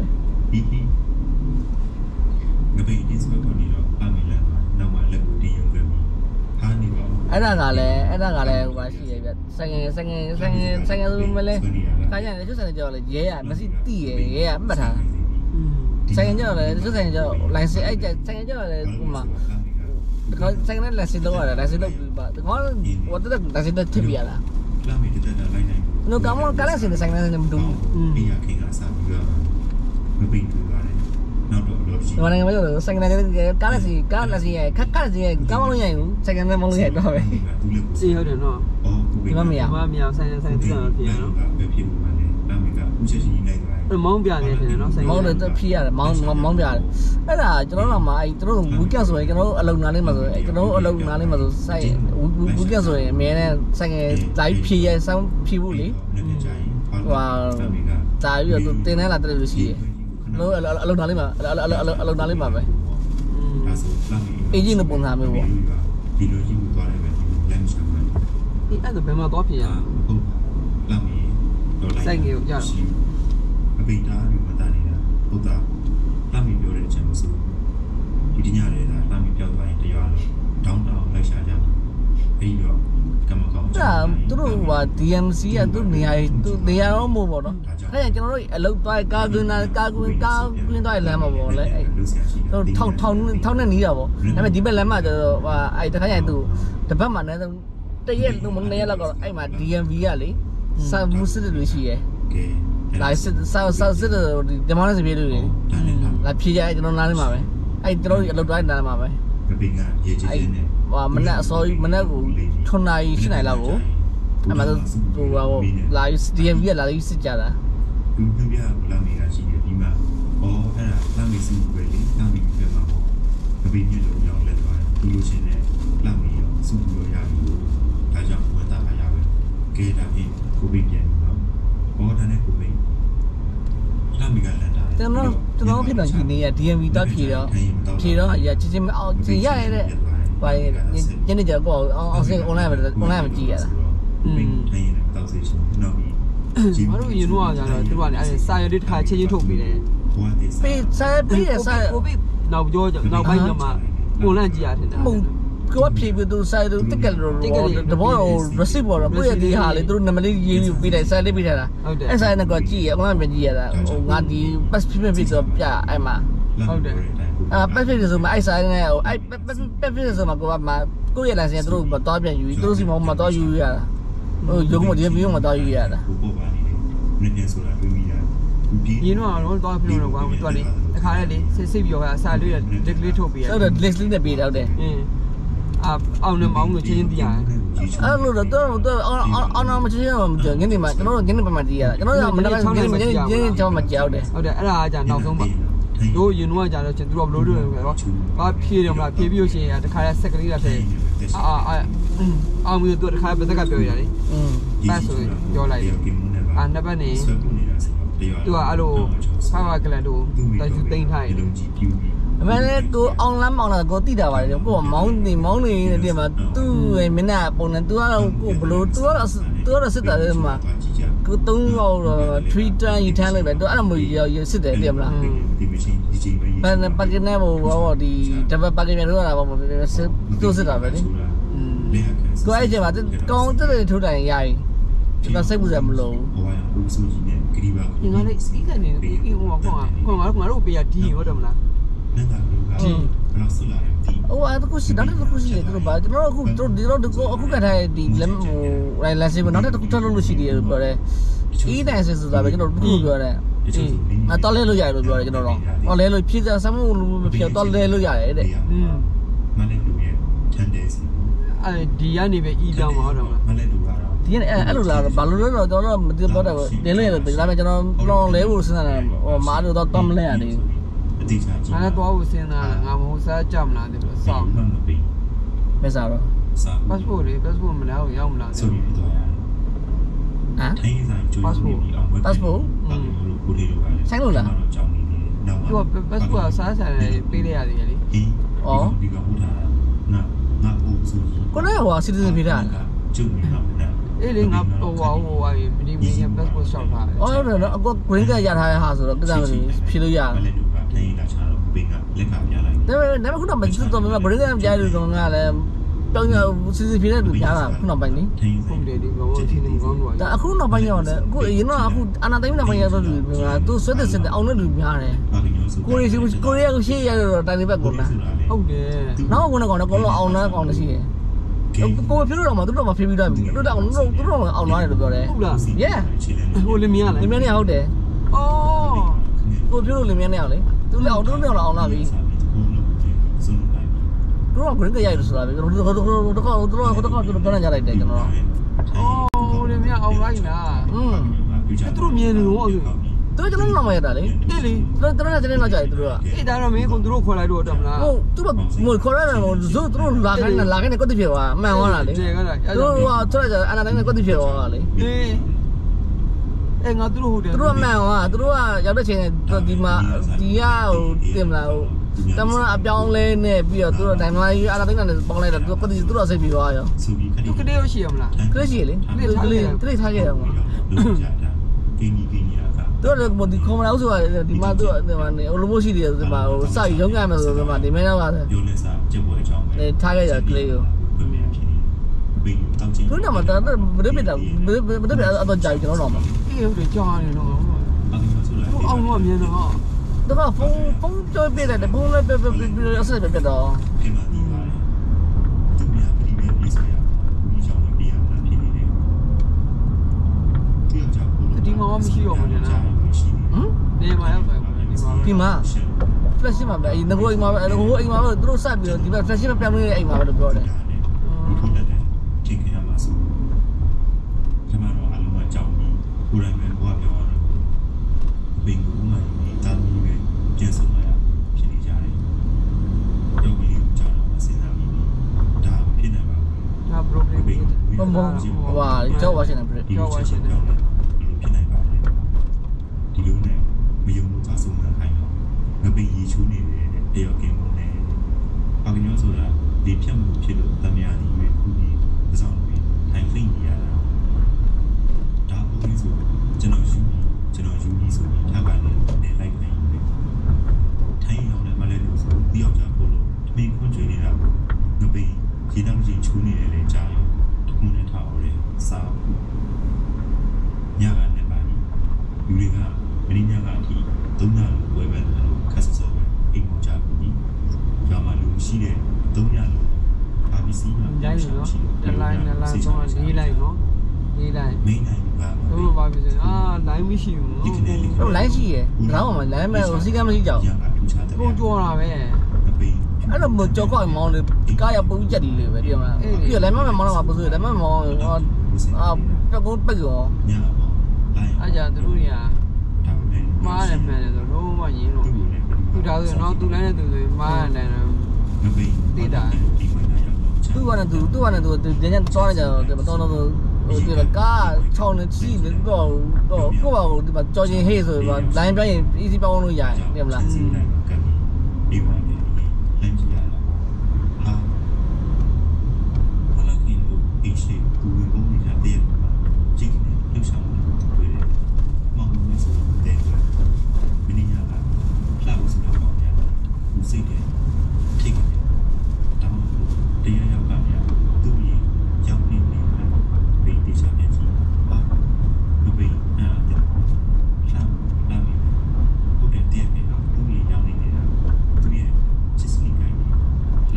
ငပိန်ဒီစကောနီတော့အမီလန်နောက်မှလက်ကိုတင်ရုံပဲဟာနေပါအဲ့ဒါကလည်းဟိုပါရှိရပြဆိုင်ကဆိုမလဲခါကြတယ်ကျွတ်ဆိုင်ကြော်လေရဲရမရှိတိရဲရမှတ်ထားဆိုင်ကကြော်လေကျွတ်ဆိုင်ကြော်လိုင်စင်အဲ့ဆိုင်ကကြော်လေဟိုမှာဆိုင်ကလည်းလက်စင်တော့ရတယ်လက်စင်တော့ပါဒီကောင်ဝတ်တဲ့လက်စင်တော့ထပ်ပြရလားလာမီတက်တာလိုက်နိုင်ဘူးနော်ကောင်ကလည်းစင်ဆိုင်ကလည်းမတူဘူးအေးရခင်ကစားပြီးတော့မပိန်ဘူးပါတယ်နောက်တော့လို့ရှိတယ်။ဘာလဲမလို့ဆိုင်ကလည်းကားလက်စီကောင်းလို့ရဘူးဆိုင်ကလည်းမလို့ရတော့ပဲ။စီဟုတ်တယ်နော်။ဒီမှာမရဆိုင်တက်တော့ဖြစ်ရနော်။ပဲဖြစ်ပါလေ။လာမီကဦးချက်ချင်းလိုက်သွားတယ်။မောင်းပြနေတယ်နော်ဆိုင်။မောင်းတော့ဖြစ်ရတယ်မောင်းပြတယ်။အဲ့ဒါကျွန်တော်တို့မှအဲ့ကျွန်တော်တို့ဝီကက်ဆိုရင်ကျွန်တော်တို့အလုံနာလေးမှာဆိုကျွန်တော်တို့အလုံနာလေးမှာဆိုဆိုင်ဝီကက်ဆိုရင်အများနဲ့ဆိုင်ကတိုင်းဖြည့်ရဆောင်းဖြည့်ဖို့လေ။ဟိုတာပြီးတော့တင်နေလာတဲ့လူရှိတယ်။လို့အလုံနာလေးမှာအလုံနာလေးမှာပဲ။ဒါဆိုလာမီအေဂျင့်ပုံစံမျိုးပေါ့။ဒီလိုကြီးကိုသွားတယ်ပဲလမ်းချမ်းတယ်။ဒီအဲ့ဒါဘယ်မှာတော့ဖြစ်ရလဲ။ဟုတ်လာမီတော့ဆိုင်ကြီးကိုကြားမပိန်သားပြီးမတန်းနေတာဟုတ်တာလာမီပြောတဲ့အချက်မစိုးဒီညလေးကလာမီပြောက်သွားရင်တရားလို့တောင်းလိုက်ရှာကြအဲ့တော့ကမကောင်းတာသူတို့က DMC ကသူနေရာတော့မို့ပေါ့နော်အဲ့ဒါကျွန်တော်တို့အလုပ်သွားကာကွင်းသွားလမ်းမှာပေါ့လေအဲ့တော့ထောင်းနဲ့နီးတာပေါ့ဒါပေမဲ့ဒီဘက်လမ်းမှာကျတော့အဲ့တခါကျရင်သူတစ်ပတ်မှလည်းတရက်လို့မနေရတော့အဲ့မှာ DMV ကလေစာမှုစစ်တွေရှိရဲလာစစ်ဒီမောင်းနေစီပြေလို့လေလာဖြေကြအဲ့ကျွန်တော်နားလေးမှာပဲအဲ့ကျွန်တော်အလုပ်သွားနားလေးမှာပဲမပိန်ကရေကြီးနေမနက်အစောကြီးမနက်ကို9 နာရီ10 နာရီလောက်ကိုအဲ့မှာဟိုလာယူ DMV ကလာယူစစ်ကြတာသူပြပြလာမီကရှိတယ်ဒီမှာအော်အဲ့ဒါလာမီစုပဲလေလာမီပဲမှာပေါ့အပင်းညလုံးရောက်လက်သွားသူလို့ရှင်နဲ့လာမီရောစုလို့ရပြီဒါကြောင့်ဝတ်သားရပဲကဲဒါပြီးကိုပြီးပြန်နော်ဘောဒါနဲ့ကိုပြီးလာမီကလက်တာကျွန်တော်ဖြစ်တော့ဒီနေ့က DMV တော့ဖြေတော့အရာချင်းမအောင်သင်ရရတဲ့ဘာညနေကျတော့အောင်စင် online မကြည့်ရတာထိုင်ရင်တောက်စီရှင်နော်ဘာလို့ယူတော့ကြတော့သူကလည်းအဲ့စာရွက်တစ်ခါချင်းချင်းထုတ်ပေးတယ်ပေးစာပေးရစာကိုပြီးနောက်ပြောနောက်ပိုင်းကျမှပုံလန့်ကြည့်ရတယ်မဟုတ်ကိုဖြေပြီးသူစာသူတက်ကယ်တော့တဘော receipt ပေါ်တော့ကိုယ့်ရဲ့ဒီဟာလေသူနံပါတ်လေးရေးပြီးပေးတယ်စာလေးပေးထားတာအဲ့စာနဲ့ကကြည့်ရ online ပြန်ကြည့်ရတာဟိုငါဒီ pass ဖြစ်တော့ပြအဲ့မှာဟုတ်တယ် pass ဖြစ်ဆိုမှအဲ့စာနဲ့ဟိုအဲ့ pass ဖြစ်ဆိုမှကိုကမှကိုယ့်ရဲ့ license သူတို့မတော်ပြန်ယူသူတို့စီမတော်ယူရတာဟိုရုံးမဒီပြီးမတော်ယူရတာနည်းနည်းဆိုတာတွေ့မိရတယ်။ရင်းတော့တော့ပြောတော့ကွာသူကလေအခါလေးလေစိတ်ပြောတာအစာလေးလက်လေးထုတ်ပေးရတယ်။ဟုတ်တယ်လက်လေးနဲ့ပေးတော့တယ်။အောင်နေမောင်းလို့ချင်းသိရတယ်။အဲ့လိုတော့အောင်မချင်းရောမကြောက်ငင်းနေမှာကျွန်တော်ငင်းနေပါမှတည်ရတာ။ကျွန်တော်ကမနက်ပိုင်းငင်းကျွန်တော်မကြောက်တယ်။ဟုတ်တယ်အဲ့ဒါကကြာနောက်ဆုံးပါ။တို့ရင်တော့ကြာတော့သူတို့ဘလို့လို့ပဲ။ဘာဖြေတယ်မလားဖြေပြီးလို့ရှိရင်တခါလဲစက်ကလေးလာတယ်။အောင်ပြီးတော့တခါပဲစက်ကပြောရတယ်လေ။ပတ်ဆိုပြောလိုက်တယ်။နှစ်ပတ်နေသူကအဲ့လိုဖားကလန်တို့တိုင်သူတိန်ထားရတယ်အမှန်လည်းကိုအောင်လမ်းမောင်းတာကိုတိတာပါတယ်ကိုမောင်းနေဒီမှာသူ့ရဲ့မျက်နှာပုံနဲ့သူကတော့ကိုဘလို့သူကတော့စစ်တာလေမှာကို3ရောက်တော့3 turn ယူထမ်းလိုက်ပဲသူအဲ့လိုမျိုးရစစ်တယ်တည်မလားဒီမချင်းဒီချင်းပဲဘယ်ပါကင်းနဲ့ဘောဒီတပတ်ပါကင်းနဲ့တော့လာပါဘူးသူစစ်တာပဲလေကိုအဲ့ကျမှကောင်းတဲ့ထိုးတိုင်ရရင်ကျွန်တော်စိတ်ပူတယ်မလို့ဟိုကဘူးဆိုကြီးနဲ့ဂရီပါဒီငါလေးစီးကနေဟိုငါတို့ပေးရဒီဟုတ်တယ်မလားနန္ဒာလူကဒီဘလောက်ဆလာတယ်ဒီဟိုအဲ့တခုရှိတယ်တခုရှိတယ်သူတို့ဘာကျွန်တော်အခုတို့ဒီတော့အခုကထားဒီလက်ဟိုလိုင်စင်နောက်တစ်ခုထပ်လို့ရှိတယ်ပြောတယ်အေးတိုင်းဆိုတာပဲကျွန်တော်တို့ပြောတယ်တော်လဲလို့ရတယ်လို့ပြောတယ်ကျွန်တော်တော့လဲလို့ဖြည့်စမ်းမှုမဖြစ်တော့လဲလို့ရတယ်တဲ့မလေးလူရဲ့10 days အဲ့ဒီကနေပဲအီးပြောင်းမှာဟုတ်တယ်မလားမလေးလူကတော့ဒီနေ့အဲ့လိုလာတော့ဘာလို့လဲတော့ကျွန်တော်မသိတော့တယ်တင်းလဲတယ်ဒါပေမဲ့ကျွန်တော်လဲဖို့စဉ်းစားတယ်ဟိုမားတော့တော့မလဲရတယ်အတိအကျကြီးငါလည်းသွားဖို့စဉ်းစားငါမဟုတ်စားကြမလားဒီလိုစောင့်မစားတော့ passport လေ passport မလားရောက်မလားဆိုပြီးတော့ရတယ်ဟမ်ထိုင်းဆိုင်ကျွေးပြီးအောင် passport ကိုလေးလိုပါလေဆိုင်လို့လားကြောင်းနေတယ်နောက်သူက passport စားဆိုင်ပေးလိုက်ရတယ်လေဩဒီကဟိုထားငါအိုးဆိုကိုလည်းဟို citizen ပေးတာကျုပ်နေတော့ဗျာအေးလေငါဟိုဒီ passport ရှောက်ထားတယ်။ဟုတ်တယ်နော်အကော green card ရထားတဲ့ဟာဆိုတော့ကိစ္စမရှိဖြေလို့ရတယ်။လက်တူကထိုင်းလာချတော့ဘေးကလက်ခပြလိုက်။ဒါပေမဲ့ခုနကမစစ်တော့မ green card ကြားလို့တော့ငါလည်းတောင်းရစစ်စစ်ဖြေတဲ့လူများတာခုနောက်ပိုင်းနေ။ဟုတ်တယ်ဒီဘောချင်းနေကောင်းတော့။ဒါအခုနောက်ပိုင်းရောက်တယ်အခုရင်တော့အခုအနာတိုင်းနောက်ပိုင်းရောက်တော့လူကသူဆွတ်တဲ့စစ်တဲ့အောင်တဲ့လူများတယ်။ကိုရီးယားကိုရှေ့ရတော့တိုင်းဘက်ကုန်တာ။ဟုတ်တယ်။နောက်ကတော့ကောင်းတော့အောင်နာကောင်းနေရှိတယ်။ကိုဖြေလို့တော့မှသူတို့မှဖြေပြီးတော့ပြီ။သူတို့အောင်လာတယ်လို့ပြောတယ်။ဟုတ်လား။ Yeah ဟိုလင်းမြလားလင်းမြနဲ့ဟုတ်တယ်။အော်ကိုဖြေလို့လင်းမြနဲ့အောင်လေ။သူလည်းအောင်တို့နဲ့အောင်လာပြီ။သူက green ကရိုက်လို့ဆိုတာပဲ။သူတို့ပြောနေကြလိုက်တယ်ကျွန်တော်။အော်လင်းမြအောင်လိုက်လား။သူတို့မြင်နေတော့သူကျွန်တော်နောက်မှရတာလေအေးလေသူတို့တနေ့နောက်ကြတယ်သူတို့ကအေးဒါတော့မင်းကသူတို့ခေါ်လိုက်တော့တယ်မလားဟုတ်သူတို့ငွေခေါ်ရတယ်ဇို့သူတို့လာခိုင်းနေကွက်တိဖြစ်သွားမှန်သွားတာလေကျေကတာသူတို့ကထွက်ကြအနာတိုင်းနဲ့ကွက်တိဖြစ်သွားတာလေအေးငါသူတို့ဟုတ်တယ်သူတို့ကမှန်သွားသူတို့ကရောက်တဲ့ချိန်ဒီမှာဒီကဟိုတင်မလားဟိုတမန်အပြောင်းလဲနဲ့ပြီးတော့သူတို့ဒိုင်မလာကြီးအနာတိုင်းနဲ့ပေါင်းလိုက်တော့သူကွက်တိသူတို့စိတ်ပြီးသွားရောသူကလေးရရှိရမလားကလေးရှိလေကလေးထားခဲ့ရမှာကင်းကြီးတို့လည်းဒီကွန်မလာဆိုဒီမှာတို့ဒီမှာနေလိုမရှိတယ်ဒီမှာဟိုစရုံးရမယ်ဆိုတော့ဒီမှာဒီမဲတော့ပါတယ်ပြောလဲစားကျက်ပွဲအကြောင်းပဲထားခဲ့ရကလေးကိုဘယ်မှာဖြစ်နေဘယ်တောင်းချင်တို့တော့မတော်တော့ဘယ်ပြတော့အတော့ကြာကျွန်တော်တော့မှာအေးဟုတ်တယ်ကြာနေတော့အောင်တော့မြင်တော့တော့ဖုန်းကြောပြတယ်ဖုန်းလည်းအဆက်ပြတော့ဒီမှာဒီမှာသူများပြည်ပြည်ပြည်ဆိုင်ရာဒီကြောင့်ပြရတာဖြစ်နေတယ်ဒီမှာမရှိတော့ဘူးနော်နေမှာရောက်တယ်ဒီမှာ flash မှာပဲငကိုအိမ်မှာပဲငကိုအိမ်မှာပဲသူတို့စပြီးတော့ဒီဘက် flash ပဲပြောင်းနေတဲ့အိမ်မှာပဲလို့ပြောတယ်ကျော်ဝါရှင်တန်ဘရစ်ဒီလိုဖြစ်နိုင်ပါတယ်ဒီလိုနဲ့မယုံလို့သာဆုံးနိုင်တော့ငပိရီချိုးနေတဲ့တယောက်ကင်းပုံနဲ့အာကညောဆိုတာဒီဖြတ်မှုဖြစ်လို့တမယာဒီရွေးခုပြီးအဆောင်ပြီးထိုင်ဖိနေရတာဒါပုံလေးဆိုကျွန်တော်ယူပြီးဆိုပြီးထားပါလေနေလိုက်နေတယ်ထိုင်ရောက်နေမှလည်းလို့ဆိုတယောက်ကြပို့လို့တမင်ခွင့်ချွေနေတာငပိရေတောင်ကြီးချိုးနေတယ်လေကြားရင်တခုနဲ့ထားအောင်လေစားညကနေပါပြီလူတွေကမင်းညကအထိသုံးညလို့ဝယ်ပဲလို့ခက်ဆော့ပဲအိမ်ပေါ်ကြပြီကြောင်မှလူရှိတဲ့သုံးညလို့အာဘီစီမှာရိုင်းနေနော်တလိုင်း3လိုက်နော်4လိုက်မင်းနိုင်ကဟိုဘာဖြစ်လဲလိုင်းမရှိဘူးဟိုလိုင်းရှိရယ်တော့မှလိုင်းမဲ့ဟိုစီကမရှိကြဘူးပုံကြောတာပဲအဲ့လိုမျိုးကြောက်ကောက်မောင်းလေကားရပုံကြက်လေးပဲဒီမှာပြီးတော့လိုင်းမဲ့မောင်းတော့မှာပစိုးလိုင်းမဲ့မောင်းပကုန်းပိတ်ရောညပေါ့အဲ့ကြသူတို့တွေကဒါပေမဲ့မားတယ်မှန်တယ်ဆိုလုံးဝရင်းတော့သူဒါဆိုတော့သူလည်းသူဆိုမားတယ်တော့ငပိဒီမှာရောက်တော့သူကလည်းသူတင်းတင်းသွားနေကြတော့မတော်တော့ဒီကားချောင်းနေချီနေတော့ကိုယ့်ဘာကိုဒီမှာကြော်ချင်းဟေးဆိုတော့လိုင်းပြောရင် easy ပေါင်းလို့ရတယ်ဟုတ်မလားစီလိုက်ကဒီမှာလည်းလမ်းကြည့်ရတာဟာဘာလို့ဒီလိုအရှိကူဝင်ပုံးနေတဲ့မှာကြည့်နေလှုပ်ရှားမှုတွေတွေ့တယ်။မောင်လို့ဆိုတဲ့မင်းညာကလှလို့ဆိုတော့ပေါ့ဗျာ။ဦးစိတ်တယ်ထိတ်တယ်။တောင်းတရားရောက်ကဗျာသူ့ရဲ့ရောက်နေနေတာဘေးတိချာနေကြီးဟာမဘေးအဲ့ဒါလှလာပြီဟုတ်တယ်တဲ့ပဲသူ့ရဲ့ရောက်နေနေတာသူ့ရဲ့ချစ်စနိကိုင်းလှ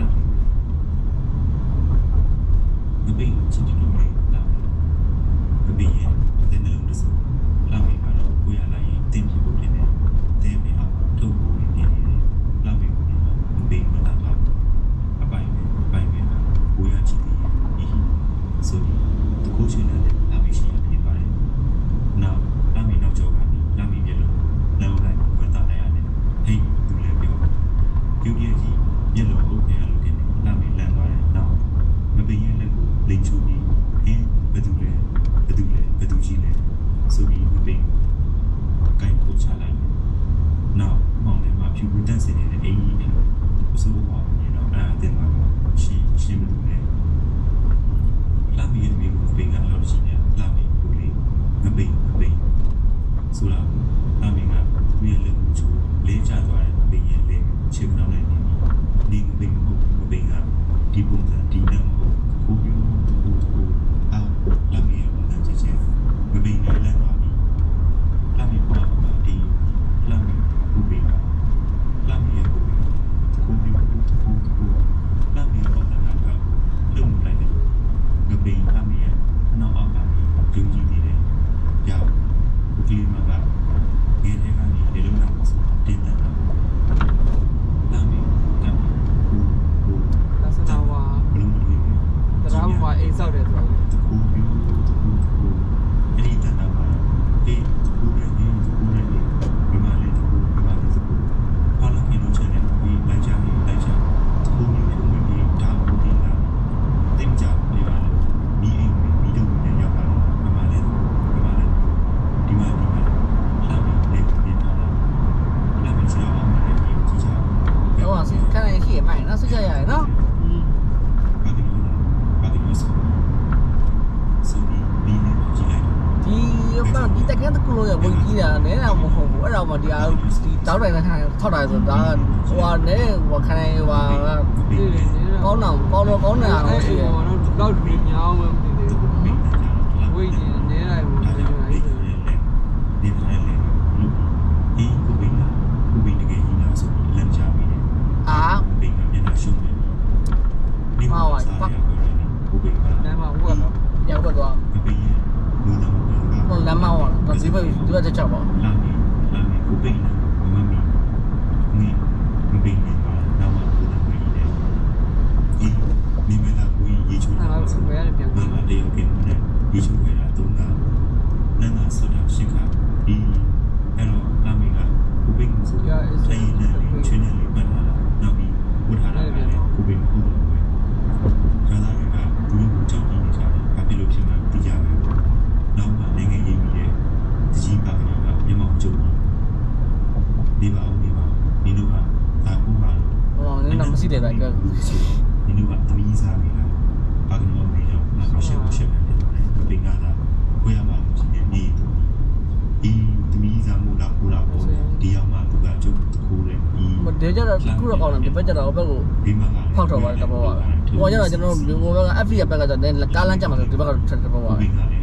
မဘေးချစ်တူလေးလှမဘေးရဲ့တဲ့နှလုံးသွင်းလှမေကတော့ကိုရလာရင်တင်ပြဖို့ဖြစ်တယ်တဲ့ပဲအောင်ထုတ်ဖို့နေတယ်လှမေကတော့မဘေးမလာတော့အပိုင်ပဲကိုရချစ်တယ်ဒီဆိုဒီတကူချင်တဲ့လှမေရှိရဖြစ်ပါတယ်နောက်လှမေနောက်ကျော်ကနေလှမေပြလို့လောက်လိုက်ဝတ်တာလိုက်ရတယ်ဟေးသူလည်းပြောပြုတ်ပြည့်ကြီးမျက်လုံးအုပ်နေရလို့တင်တယ်လှမေလန့်သွားတယ်နောက်မဘေးရဲ့လက်ကိုလိမ်ချူပြီးဟင်းဘယ်သူကြီးလဲဆိုပြီးမဘေးကိုင်ပို့ချလိုက်နောက်မောင်လည်းမဖြူဘူးတန်းစင်နေတဲ့အင်ကြီးဖြစ်အစိုးရနေတော့အဲ့အတင်မှာရှင်းမလို့လေလာမီရဲ့မိကိုဘေးကတော့ရှိနေလာမီကိုလေမဘေးဆိုတော့လာမီကသူ့ရဲ့လက်ကိုချိုးလေးချသွားတယ်မဘေးရဲ့လက်ချစ်နောက်လိုက်နေဒီမဘေးကဒီပုံစံဒီနံကိုကိုပြအာလာမီရဲ့ဝန်ထမ်းချင်းမဘေးနဲ့လက်သွားပြီလာမီကဒီလာမီကိုဘေးလာမီရဲ့ကိုပြလာမီရဲ့ဝန်ထမ်းကလုံလိုက်တယ်ငပိန်လာမီရဲ့နောက်အောက်ကနေဒူးကြီးနေတယ်ကြောက်ဒီမှာကငယ်တဲ့ကနေဒီလိုနာဆိုတင်တယ်လာမီကိုဒါစနာဝါဘလုံးတွေတရားမှာအိမ်ဆောက်တယ်ဆိုတော့တကူအဲ့ဒီတန်တာပါဒီတကူနဲ့ဒီတကူနဲ့ဒီဘယ်မှာလဲတကူဘာလဲတကူဘာလို့ဒီလိုချင်တယ်ဒီလိုက်ချတကူမျိုးဖြစ်နေပြီးဒါကိုဒီလာတင်ကြပြပါလို့ဒီအိမ်မီတို့နဲ့ရောက်ပါလို့ဘယ်မှာလဲဒီမှာလာပြီးလက်ပြထားတာလာပြီးချောင်းမှာလည်းကြည့်ချာဟိုကခဏရှိရမိုင်းနော်ဆွကြရရနော်ဘာဒီလိုဆိုဒီမင်းနဲ့ကြည့်လိုက်ဒီတက်ကန်းတကူလို့ရဝင်ကြီးတာနဲတော့မဟုတ်ဘူးအဲ့တော့မှဒီတောက်တိုင်းနဲ့ထောက်တာဆိုဒါဟိုကနဲဟိုခဏဟိုကောင်းတော့ကောင်းနေတာတော့ရှိတယ်တော့ဒီမြောင်းမှမသိသေးဘူးဝိတ်နေနေလိုက်ဘူးဒီမှာလည်းဒီကိုဘင်းတကယ်ကြီးနာဆိုလမ်းချပြီးတယ်အာဘင်းကမျက်နှာရှုံးတယ်ဒီမှာကိုဘင်းကလမ်းမှာဟုတ်ကတော့ရောက်တော့ကဘင်းရဲ့လူတော်ကဟိုလမ်းမောင်းတော့ဒီဘက်ချက်ချပါလာမီကိုဘင်းမမီနီမဘင်းနဲ့နောက်မှကိုယ်ကိုကြီးတယ်ဒီမိမလာကိုကြီးချိုးတာအဲ့ဒါဆိုရတယ်ပြန်ဘာမှတယောက်ကင်းနဲ့ဒီချိုးရတာတော့နန်းနာဆိုတာရှိခါဒီအဲ့တော့လာမီကကိုဘင်းဆိုထိုင်နေတယ်ချင်းနေလေးပတ်လာနောက်ပြီးဝတ်ထားတာလည်းကိုဘင်းဟုတ်တယ်ခါသားကသူ့ကိုကြောက်နေကြတယ်ဘာဖြစ်လို့ဖြစ်မှန်းသိကြတယ်来个。 你那个怎么意思啊？把个那个没有，那个写不写的，别干了，不要嘛，今年你都，怎么意思啊？木拉布拉布，第二嘛，都个就苦嘞。 我这家的苦了搞了，这边家的我不过，泡茶吧，这不哇，我家的这种我那个 F 也不个在那橄榄江嘛，这边个吃这不哇。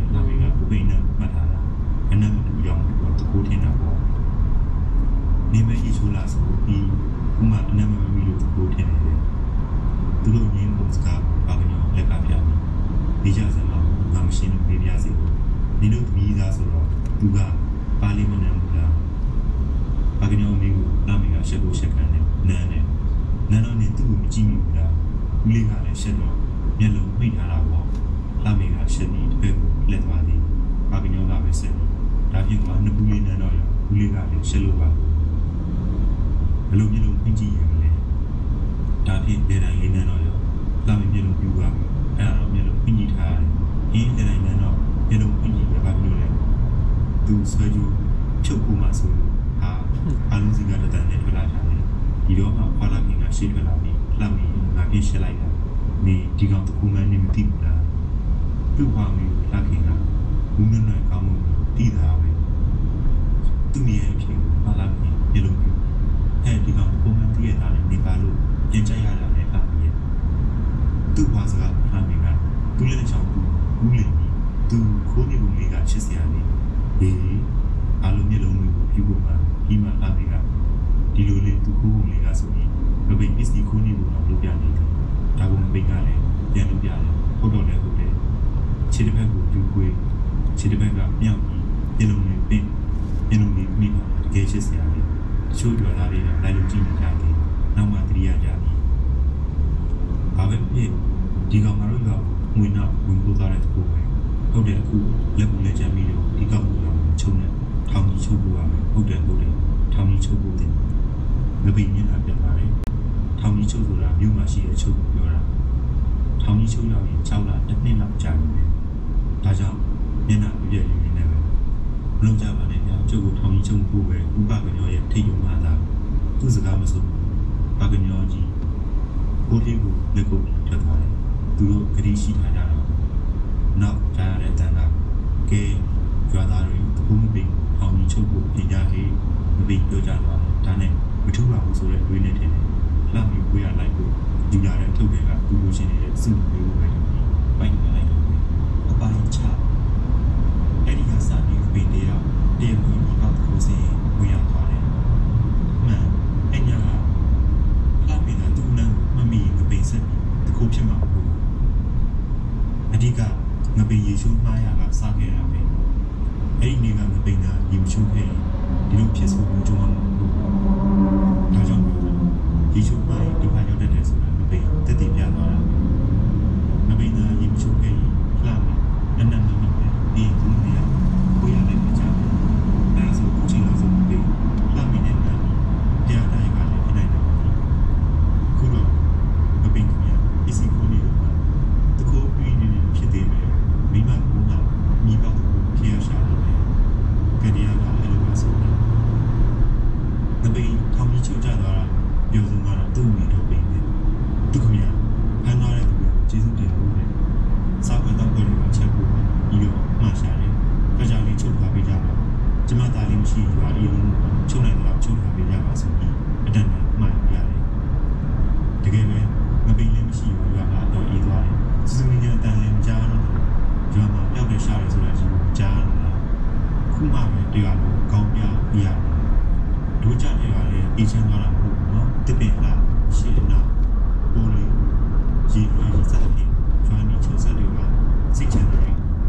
你们一出来时候，我们那么没有过天的，都有人公司搞把个鸟来搞票，你家什么，俺们心里没边子，你都米家说了，都个把你们那么的，把个鸟没有，那么个谁都谁干的，难道你都没经历过的，你个来谁了，你老没谈了过，那么个谁你被来抓的，把个鸟搞没谁，大平嘛，你不理难道呀，不理个来谁了吧？ဘယ်လိုမျိုးလုံးပြင်ကြည့်ရမလဲဒါဖြင့်ဒေတာလေးနဲ့တော့ရောလာမမျိုးလုံးပြူပါအဲ့ဒါတော့မျိုးလုံးပြင်ကြည့်ထားတယ်ဒေတာနဲ့တော့မျိုးလုံးပြင်ကြည့်ရပါမျိုးလဲသူဆွဲကြိုးချုပ်ဖို့မှဆိုဟာအလုံးစီကတည်းကထွက်လာတာလေဒီတော့မှခွာလာခင်ကရှေ့ထွက်လာပြီးလှမ်းပြီးငါပြင်းရှင်းလိုက်တာနေဒီကောင်တစ်ခုမှနေမသိဘူးလားသူ့ဟာမျိုးလှမ်းခင်ကဘူးနဲ့ကောင်းမှုတည်တာပဲသူ့ရဲ့အဖြစ်ခွာလာပြီးမျိုးလုံးအဲဒီကောင်ပုံမှန်တည်ရတာနဲ့နေပါလို့ပြင်ချရတာလည်းပါပြီသူ့ဘာစကားအမေကသူ့လည်းချောင်းဘူးလေသူခိုးနေပုံလေးကချစ်စရာလေးအလုံးမျိုးလုံးကိုပြုဖို့ပါဒီမှာအမေကဒီလိုလေးသူခိုးပုံလေးကဆိုရင်မပိတ်ပစ္စည်းခိုးနေပုံတော့လုပ်ပြနေတယ်ဒါကမပိတ်ကလည်းပြန်လုပ်ပြတယ်ဟုတ်တော့လည်းဟုတ်တယ်ခြေတစ်ဖက်ကိုပြူကွေးခြေတစ်ဖက်ကမြောက်ပြီးမျိုးလုံးလေးပင်မျိုးလုံးလေးမိပါတကယ်ချစ်စရာလေးချိုးကြော်သားလေးနဲ့လိုက်လို့ကြည့်နေကြတယ်နောက်မှသတိရကြပြီဘာပဲဖြစ်ဒီကောင်မတို့ကငွေနောက်ဝင်ပို့သွားတဲ့တကူပဲဟုတ်တယ်အခုလက်ပူလက်ချမ်းပြီးတော့ဒီကောင်ကတော့ချုံနဲ့ထောင်ကြီးချုပ်ဖို့ရမယ်ဟုတ်တယ်ထောင်ကြီးချုပ်ဖို့တင်ငပိညင်းတာပြတ်သွားတယ်ထောင်ကြီးချုပ်ဆိုတာမြို့မှာရှိတဲ့ချုပ်ကိုပြောတာထောင်ကြီးချုပ်ရောက်ရင်6လတစ်နှစ်လောက်ကြာနေတယ်ဒါကြောင့်မျက်နှာပြည့်ရည်နေတယ်ပဲမလုံးကြပါနဲ့ဗျာကျုပ်ကိုထောင်ကြီးချုပ်ဖို့ပဲဥပကညောရဲ့ထိတ်ယုံမှသာသူ့စကားမဆုံးပါကညောကြီးဘိုးလေးကိုလက်ကုပ်ထွက်သွားတယ်သူတို့ဂရီရှိထားကြတော့နောက်ကြားရတဲ့တန်တာကဲကြွားသားတွေတခုမပြီးထောင်ကြီးချုပ်ဖို့ပြင်ကြဟေးမပြီးပြောကြတော့ဒါနဲ့မထူပါဘူးဆိုတဲ့တွေးနေတယ်လှမ်းပြီးကိုရလိုက်ကိုဒီရတဲ့ထုတ်တွေကသူ့လိုရှင်နေတဲ့စုမျိုးပဲပိုင်နေလိုက်တော့အပိုင်းချအဲ့ဒီကစာပြီးပြင်တရားတရားဝင်ဒီဘက်ကိုစီဝင်ရောက်သွားတယ်မှန်အညာကလှမ်းပြီးတော့သူ့နဲ့မမီငပိန်ဆက်တခုဖြစ်မှာဘူးအဓိကငပိန်ရေချိုးမှားရကစားခဲ့တာပဲအဲ့ဒီနေ့ကငပိန်ကရေချိုးခဲ့ဒီလိုဖြစ်ဆိုလို့ကြုံမှာမဟုတ်ဘူးဒါကြောင့်ရေချိုးမှားဒီမှာရောက်တဲ့ဆိုတာငပိန်တက်တည်ပြသွားတာငပိန်ကရေချိုးခဲ့လှမ်းတယ်နန်းနန်းမီးဒီကူနေရကိုရတဲ့ကြတယ်ဒါဆိုကိုချင်းလို့ဆိုပြီးလှမ်းနေတဲ့နန်းတရားတိုင်းကလည်းဖြစ်နိုင်တယ်ခုတော့ငပိန်ကပစ္စည်းကိုနေတော့တကူပြီးနေဖြစ်သေးတယ်မိမကူကမိဘကိုခေရရှာတယ်ကတိယကလည်းလိုပါဆိုတယ်ငပိန်ထောင်ကြီးချုပ်ကြသွားတာပြောစမှာတော့သူ့မိတော့ပြင်တယ်သူကမြဖန်သွားတဲ့သူကိုကျေးဇူးတင်လို့တယ်စာခွင့်တော့ပြောလို့ချက်ဖို့ပြီးတော့မှရှာတယ်ကြောင်လေးချုပ်ထားပေးကြပါကျမသားလေးမရှိရွာလေးလုံးချုပ်နိုင်တော့ချုပ်ထားပေးကြပါဆိုပြီးအတန်နဲ့မှန်ရတယ်တကယ်ပဲငပိန်လည်းမရှိရွာကတော့အေးသွားတယ်စူးစူးနဲ့တန်လည်းမကြားတော့ရွာမှာရောက်တဲ့ရှာရဲဆိုတာကြီးကိုကြားလာခုမှပဲတရားလို့ကောင်းပြပြရဒုကြတဲ့ရွာလည်းအေးချမ်းသွားတာမဟုတ်ဘူးနော်တပင်လားရှင်းနာပိုးလေးရေလွှဲရေးစားပြီးကျွမ်းပြီးချုပ်ဆက်တွေကစိတ်ချတယ်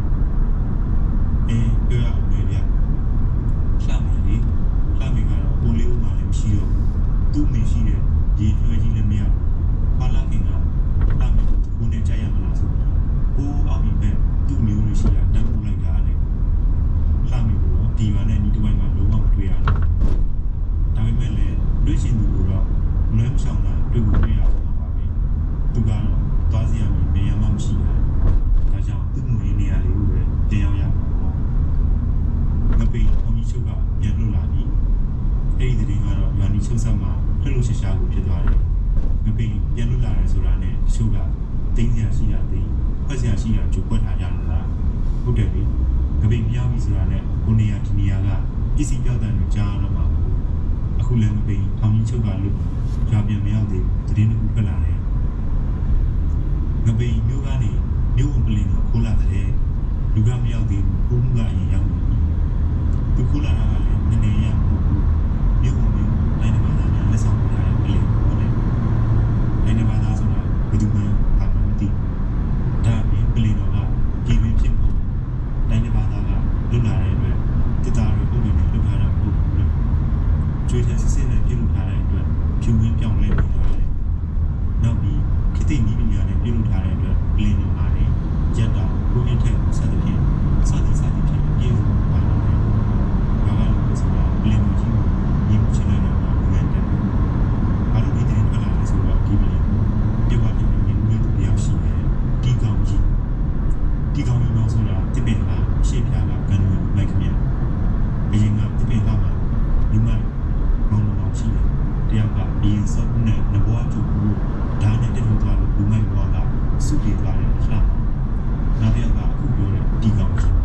ပြောရအောင်လေဗျလှမ်းပြီကတော့ပိုးလေးဦးမှလည်းမရှိတော့သူ့မရှိတဲ့ရေလွှဲကြီးလည်းမရဘာလာခင်ကလှမ်းပြီးကိုနဲ့ကြာရမလားဆိုပိုးအောင်ပြီပဲသူ့မျိုးတွေရှိတာတန်းပို့လိုက်တာလေလှမ်းပြီတော့ဒီရွာနဲ့ဒီတစ်ဝိုင်းမှာလုံးဝမတွေ့ရဘူးဒါပေမဲ့လည်းတွေ့ရှင်သူကတော့မလွဲမရှောင်တာတွေ့ဖို့တွေ့ရအောင်ပါပဲသူကတော့သွားစီရမယ်နေရာမှမရှိတာဒါကြောင့်သူ့မျိုးနေရာလေးကိုပဲတင်ရောက်ရငပိန်ထောင်ကြီးချုပ်ကပြန်လွတ်လာပြီအဲ့ဒီတရင်ကတော့ရွာနီချုပ်ဆက်မှာလှလို့ရှာရှာကိုဖြစ်သွားတယ်ငပိပြန်လွတ်လာတယ်ဆိုတာနဲ့တချို့ကတင်းစရာရှိတာတင်းဖက်စရာရှိတာကြိုပွက်ထားကြလားဟုတ်တယ်လေငပိပြောင်းပြီဆိုတာနဲ့ကိုနေရာဒီနေရာကပစ္စည်းပြောက်တဲ့ကိုကြားတော့မှာအခုလည်းငပိထောင်ကြီးချုပ်ကလို့ကြာပြန်မရောက်သေးဘူးသတင်းတစ်ခုထွက်လာတယ်ငပိမျိုးကနေမျိုးဝင်ပလင်ကိုခိုးလာတဲ့လူကမရောက်သေးဘူးကိုမှုကအရင်ရောက်နေပြီသူခိုးလာတာကလည်းနည်းနည်းရမဟုတ်ဘူးမျိုးဝင်မျိုးတိုင်းတစ်ပါးသားများလက်ဆောင်ပေးထားတဲ့ပလင်ဟုတ်တယ်တိုင်းတစ်ပါးသားဆိုတာဘယ်သူမှဘာမှမသိဒါပြင်ပလင်တော့ကပြည်ပဖြစ်ဖို့တိုင်းတစ်ပါးသားကလွတ်လာတဲ့အတွက်တစ်သားတွေပုံနေနဲ့လွတ်ထားတာမဟုတ်ဘူးလို့ကျွေးတဲ့စစ်စစ်နဲ့ပြုလုပ်ထားတဲ့အတွက်ဖြူဝင်းပြောင်းလဲနေတယ်နောက်ပြီးခေတ်တည်နည်းပညာနဲ့ပြုလုပ်ထားတဲ့အတွက်ပလင်တွေမှာလည်းရက်တာဘုံရထက်ဆက်တဲ့ဖြစ်စသည်ဖြစ်ပြေဆုံးပါလာတယ်။ဘာလို့ဆိုတာပလင်ကြီးကိုညီမချင်တဲ့တော့ငန်းတယ်။ဘာလို့ဒီတဲ့ထွက်လာလဲဆိုတော့ဒီပလင်ပြပါတဲ့ညီမတို့ရောက်ရှိတယ်ဒီကောင်ကြီးတော့ဆိုတာတပင်ကရှေ့ပြားကကန်ဝင်လိုက်ခင်ဗျ။အရင်ကတပင်ကမှညီမမောင်ရှိတယ်။တရားကဘင်းစောက်နဲ့နဘွားကျူဘူးဒါနဲ့တက်လို့သွားလို့လူမိုက်ဘွားကစုပြေးသွားတယ်ခလား။နောက်တစ်ယောက်ကအခုပြောတဲ့ဒီကောင်ကြီး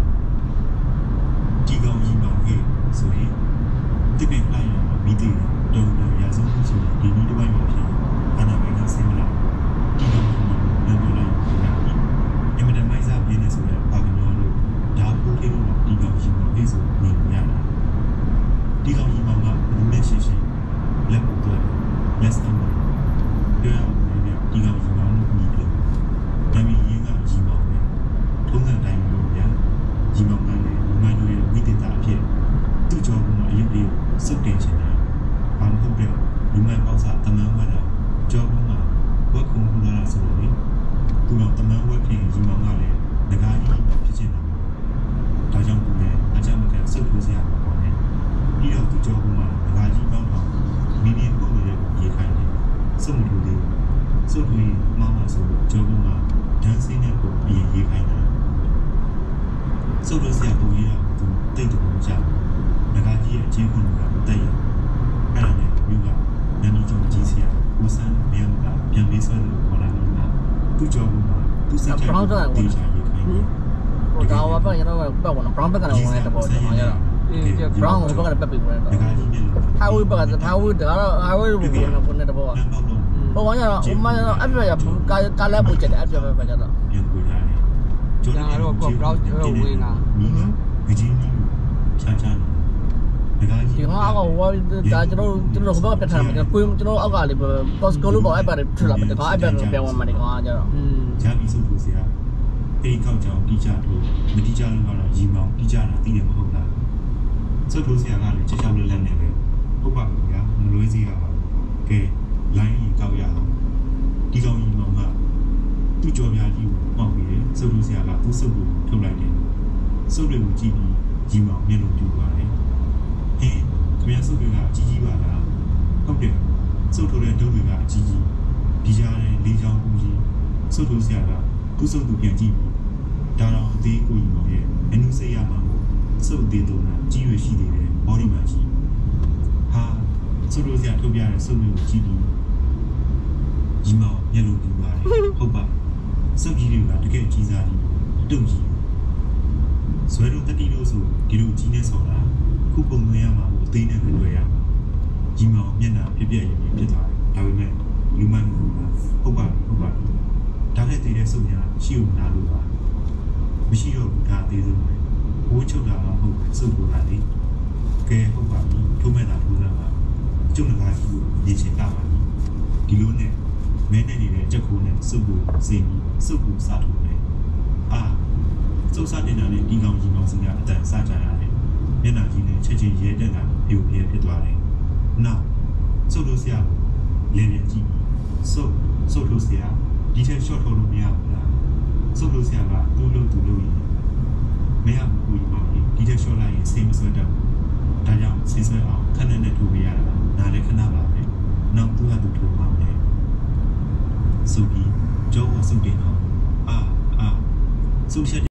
မောင်ကြီးဆိုရင်တပင်လိုက်ရမှာမိသေးတယ်တုံရဆုံးဆိုဒီနည်းတစ်ပိုင်းမှာဖြစ်အနာမိတ်ကဆင်းမလာဒီကောင်ကြီးလမ်းပြောလိုက်တာညမတမိုက်စားပြင်းနေဆိုတော့ဘာကပြောလို့ဒါပို့လေးလို့ဒီကောင်ကြီးမောင်ကြီးဆိုနေရတာဒီကောင်ကြီးမောင်ကလူနဲ့ရှင်းလက်ပေါ်တော့လက်စမ်းပြောရအောင်ဒီကောင်ကြီးမောင်လို့ညီလို့ဒါမီရင်းကကြီးမောင်ပဲထုံးစံတိုင်းလို့ဗျာကြီးမောင်ကလည်းမန်တို့ရဲ့ဝိသေသအဖြစ်သူ့ကြောင့်မှအရေးကြီးစုပ်တင်ချင်တာဘာမဟုတ်တဲ့လူမိုက်ပေါက်စားတမန်ဝတ်တာကြောက်မှဝက်ခုံလာတာဆိုတော့သူတော့တမန်ဝက်ပြင်ကြီးမောင်ကလည်းငကားကြီးဖြစ်ချင်တာဒါကြောင့်သူလည်းအကြမ်းမကန်စုပ်ထိုးစရာပေါ့နဲ့ပြီးတော့သူကြောက်မှငကားကြီးပေါက်တော့မင်းရဲ့ပုံနေတဲ့ရေခိုင်းတယ်စုပ်မထိုးသေးဘူးစုပ်ပြီးမှမဆိုကြောက်မှဒန်းစင်းတဲ့ပုံအရင်ရေးခိုင်းတာစုပ်လို့စရာပုံရတာသူတိတ်တူကြငကားကြီးရဲ့အခြေခွန်းကတက်ရအဲ့ဒါနဲ့မြို့ကနာမည်ကျော်ကြီးစရာဦးစန်းမြန်ကပြန်ပေးဆွဲလို့ခေါ်လာလို့သူကြောက်မှသူစိတ်ကြတေချာရေးခိုင်းတယ်ဟိုဒါဘာပဲကျွန်တော်ပတ်ဝင် brown ဘက်ကလည်းဝင်တဲ့ပေါ်ကျွန်တော်ရတော့brown ဘက်ကလည်းပတ်ပြီးဝင်တော့ highway ဘက်က highway ဒါတော့ highway ဘက်ကဝင်တဲ့ပေါ်ဟိုကောင်ရတော့ဥမာရတော့အပြရကားလည်းပို့ချက်တယ်အပြပဲကြတော့ဒါတော့ကော brown ဝင်လာငကြီးချာချာငကားကြီးဒီမှာအောက်ဟိုဒါကျွန်တော်ဟိုဘက်ကပြထားမှာကျွန်တော်အောက်ကလေ Costco လို့ပေါ့အဲ့ပါထွက်လာတယ်ဒါအဲ့ပါပြန်ဝင်မှာနေကောင်ကြတော့ဂျာမီစုသူစရာအဲ့ဒီကောက်ကြောင်တီးကြလို့မတီးကြလို့ကတော့ရီမောင်တီးကြတာသိတယ်မဟုတ်လားစုသူစရာကလည်းချက်ချောက်လက်လက်နဲ့ပဲဟုတ်ပါဘူးဗျာမလွေးစီရပါဘူးကဲလိုင်းကြီးကောက်ရအောင်ဒီကောင်ရီမောင်ကသူ့ကြော်ပြားကြီးကိုပေါက်ပြီးတယ်စုသူစရာကသူ့စုပ်ကိုထုတ်လိုက်တယ်စုပ်တွေကိုကြည့်ပြီးရီမောင်မျက်လုံးပြူသွားတယ်ဟင်းခမရစုပ်တွေကကြီးပါလားဟုတ်တယ်စုပ်ထိုးတဲ့ဒုတ်တွေကအကြီးဒီကြားတဲ့လေးချောင်းပူကြီးစုပ်ထိုးစရာကသူ့စုပ်သူပြန်ကြည့်ပြီးဒါတော့အသေးကိုကြီးမောင်ရဲ့အနုစိတ်ရမှာမို့စုပ်အသေးတော့ကြီးရွယ်ရှိသေးတယ်ဘောဒီမှာကြီးဟာစုပ်ထိုးစရာထုတ်ပြတဲ့စုပ်တွေကိုကြည့်ပြီးရီမောင်မျက်လုံးပြူပါတယ်ဟုတ်ပါစုပ်ကြီးတွေကတကယ်ကြီးစားကြီးတုံကြီးဇွဲတို့တတိလို့ဆိုဒီလိုကြီးနေဆောင်တာခုပုံသွင်းရမှာမို့အသေးနဲ့မလွယ်ရရီမောင်မျက်နှာပြပြရင်ဖြစ်သွားတယ်ဒါပေမဲ့လူမိုက်မဟုတ်လားဟုတ်ပါဒါနဲ့တည်တဲ့စုံညာရှိဦးနာလို့ပါမရှိတော့ဘူးဒါအသေးဆုံးပဲဘိုးချုပ်တာမှမဟုတ်စုပ်ပေါ်တာလေကဲဟုတ်ပါပြီထုံးမဲ့တာထိုးစမ်းပါကျုပ်ငါးကြီးကိုရေချင်တာပါဒီလိုနဲ့မဲနဲ့နေတဲ့ချက်ခိုးနဲ့စုပ်ကိုစေပြီးစုပ်ကိုစားထုတ်တယ်အာစုပ်စားတင်တာနဲ့ဒီကောင်ကြီးကောင်စင်ကအတန်စားကြရတယ်မျက်နှာကြီးနဲ့ချက်ချင်းရဲတက်တာပြိုပြဲဖြစ်သွားတယ်နောက်စုပ်လို့ဆရာလေပြန်ကြည့်စုပ်လို့ဆရာဒီထက် short ထုတ်လို့မရဘူးလားစုပ်လို့ဆရာကသူ့လို့ရင်မရဘူးကိုကြီးပေါ့ဒီထက် short လိုက်ရင်စိတ်မဆွဲတတ်ဘူးဒါကြောင့်စိတ်ဆွဲအောင်ခဏနဲ့ထိုးပေးရတာနားလည်းခဏပါပဲနောက်သူ့ဟာသူထိုးပါမယ်စုပ်ပြီးကျောင်းကိုစုပ်တင်တော့အာစုပ်ချက်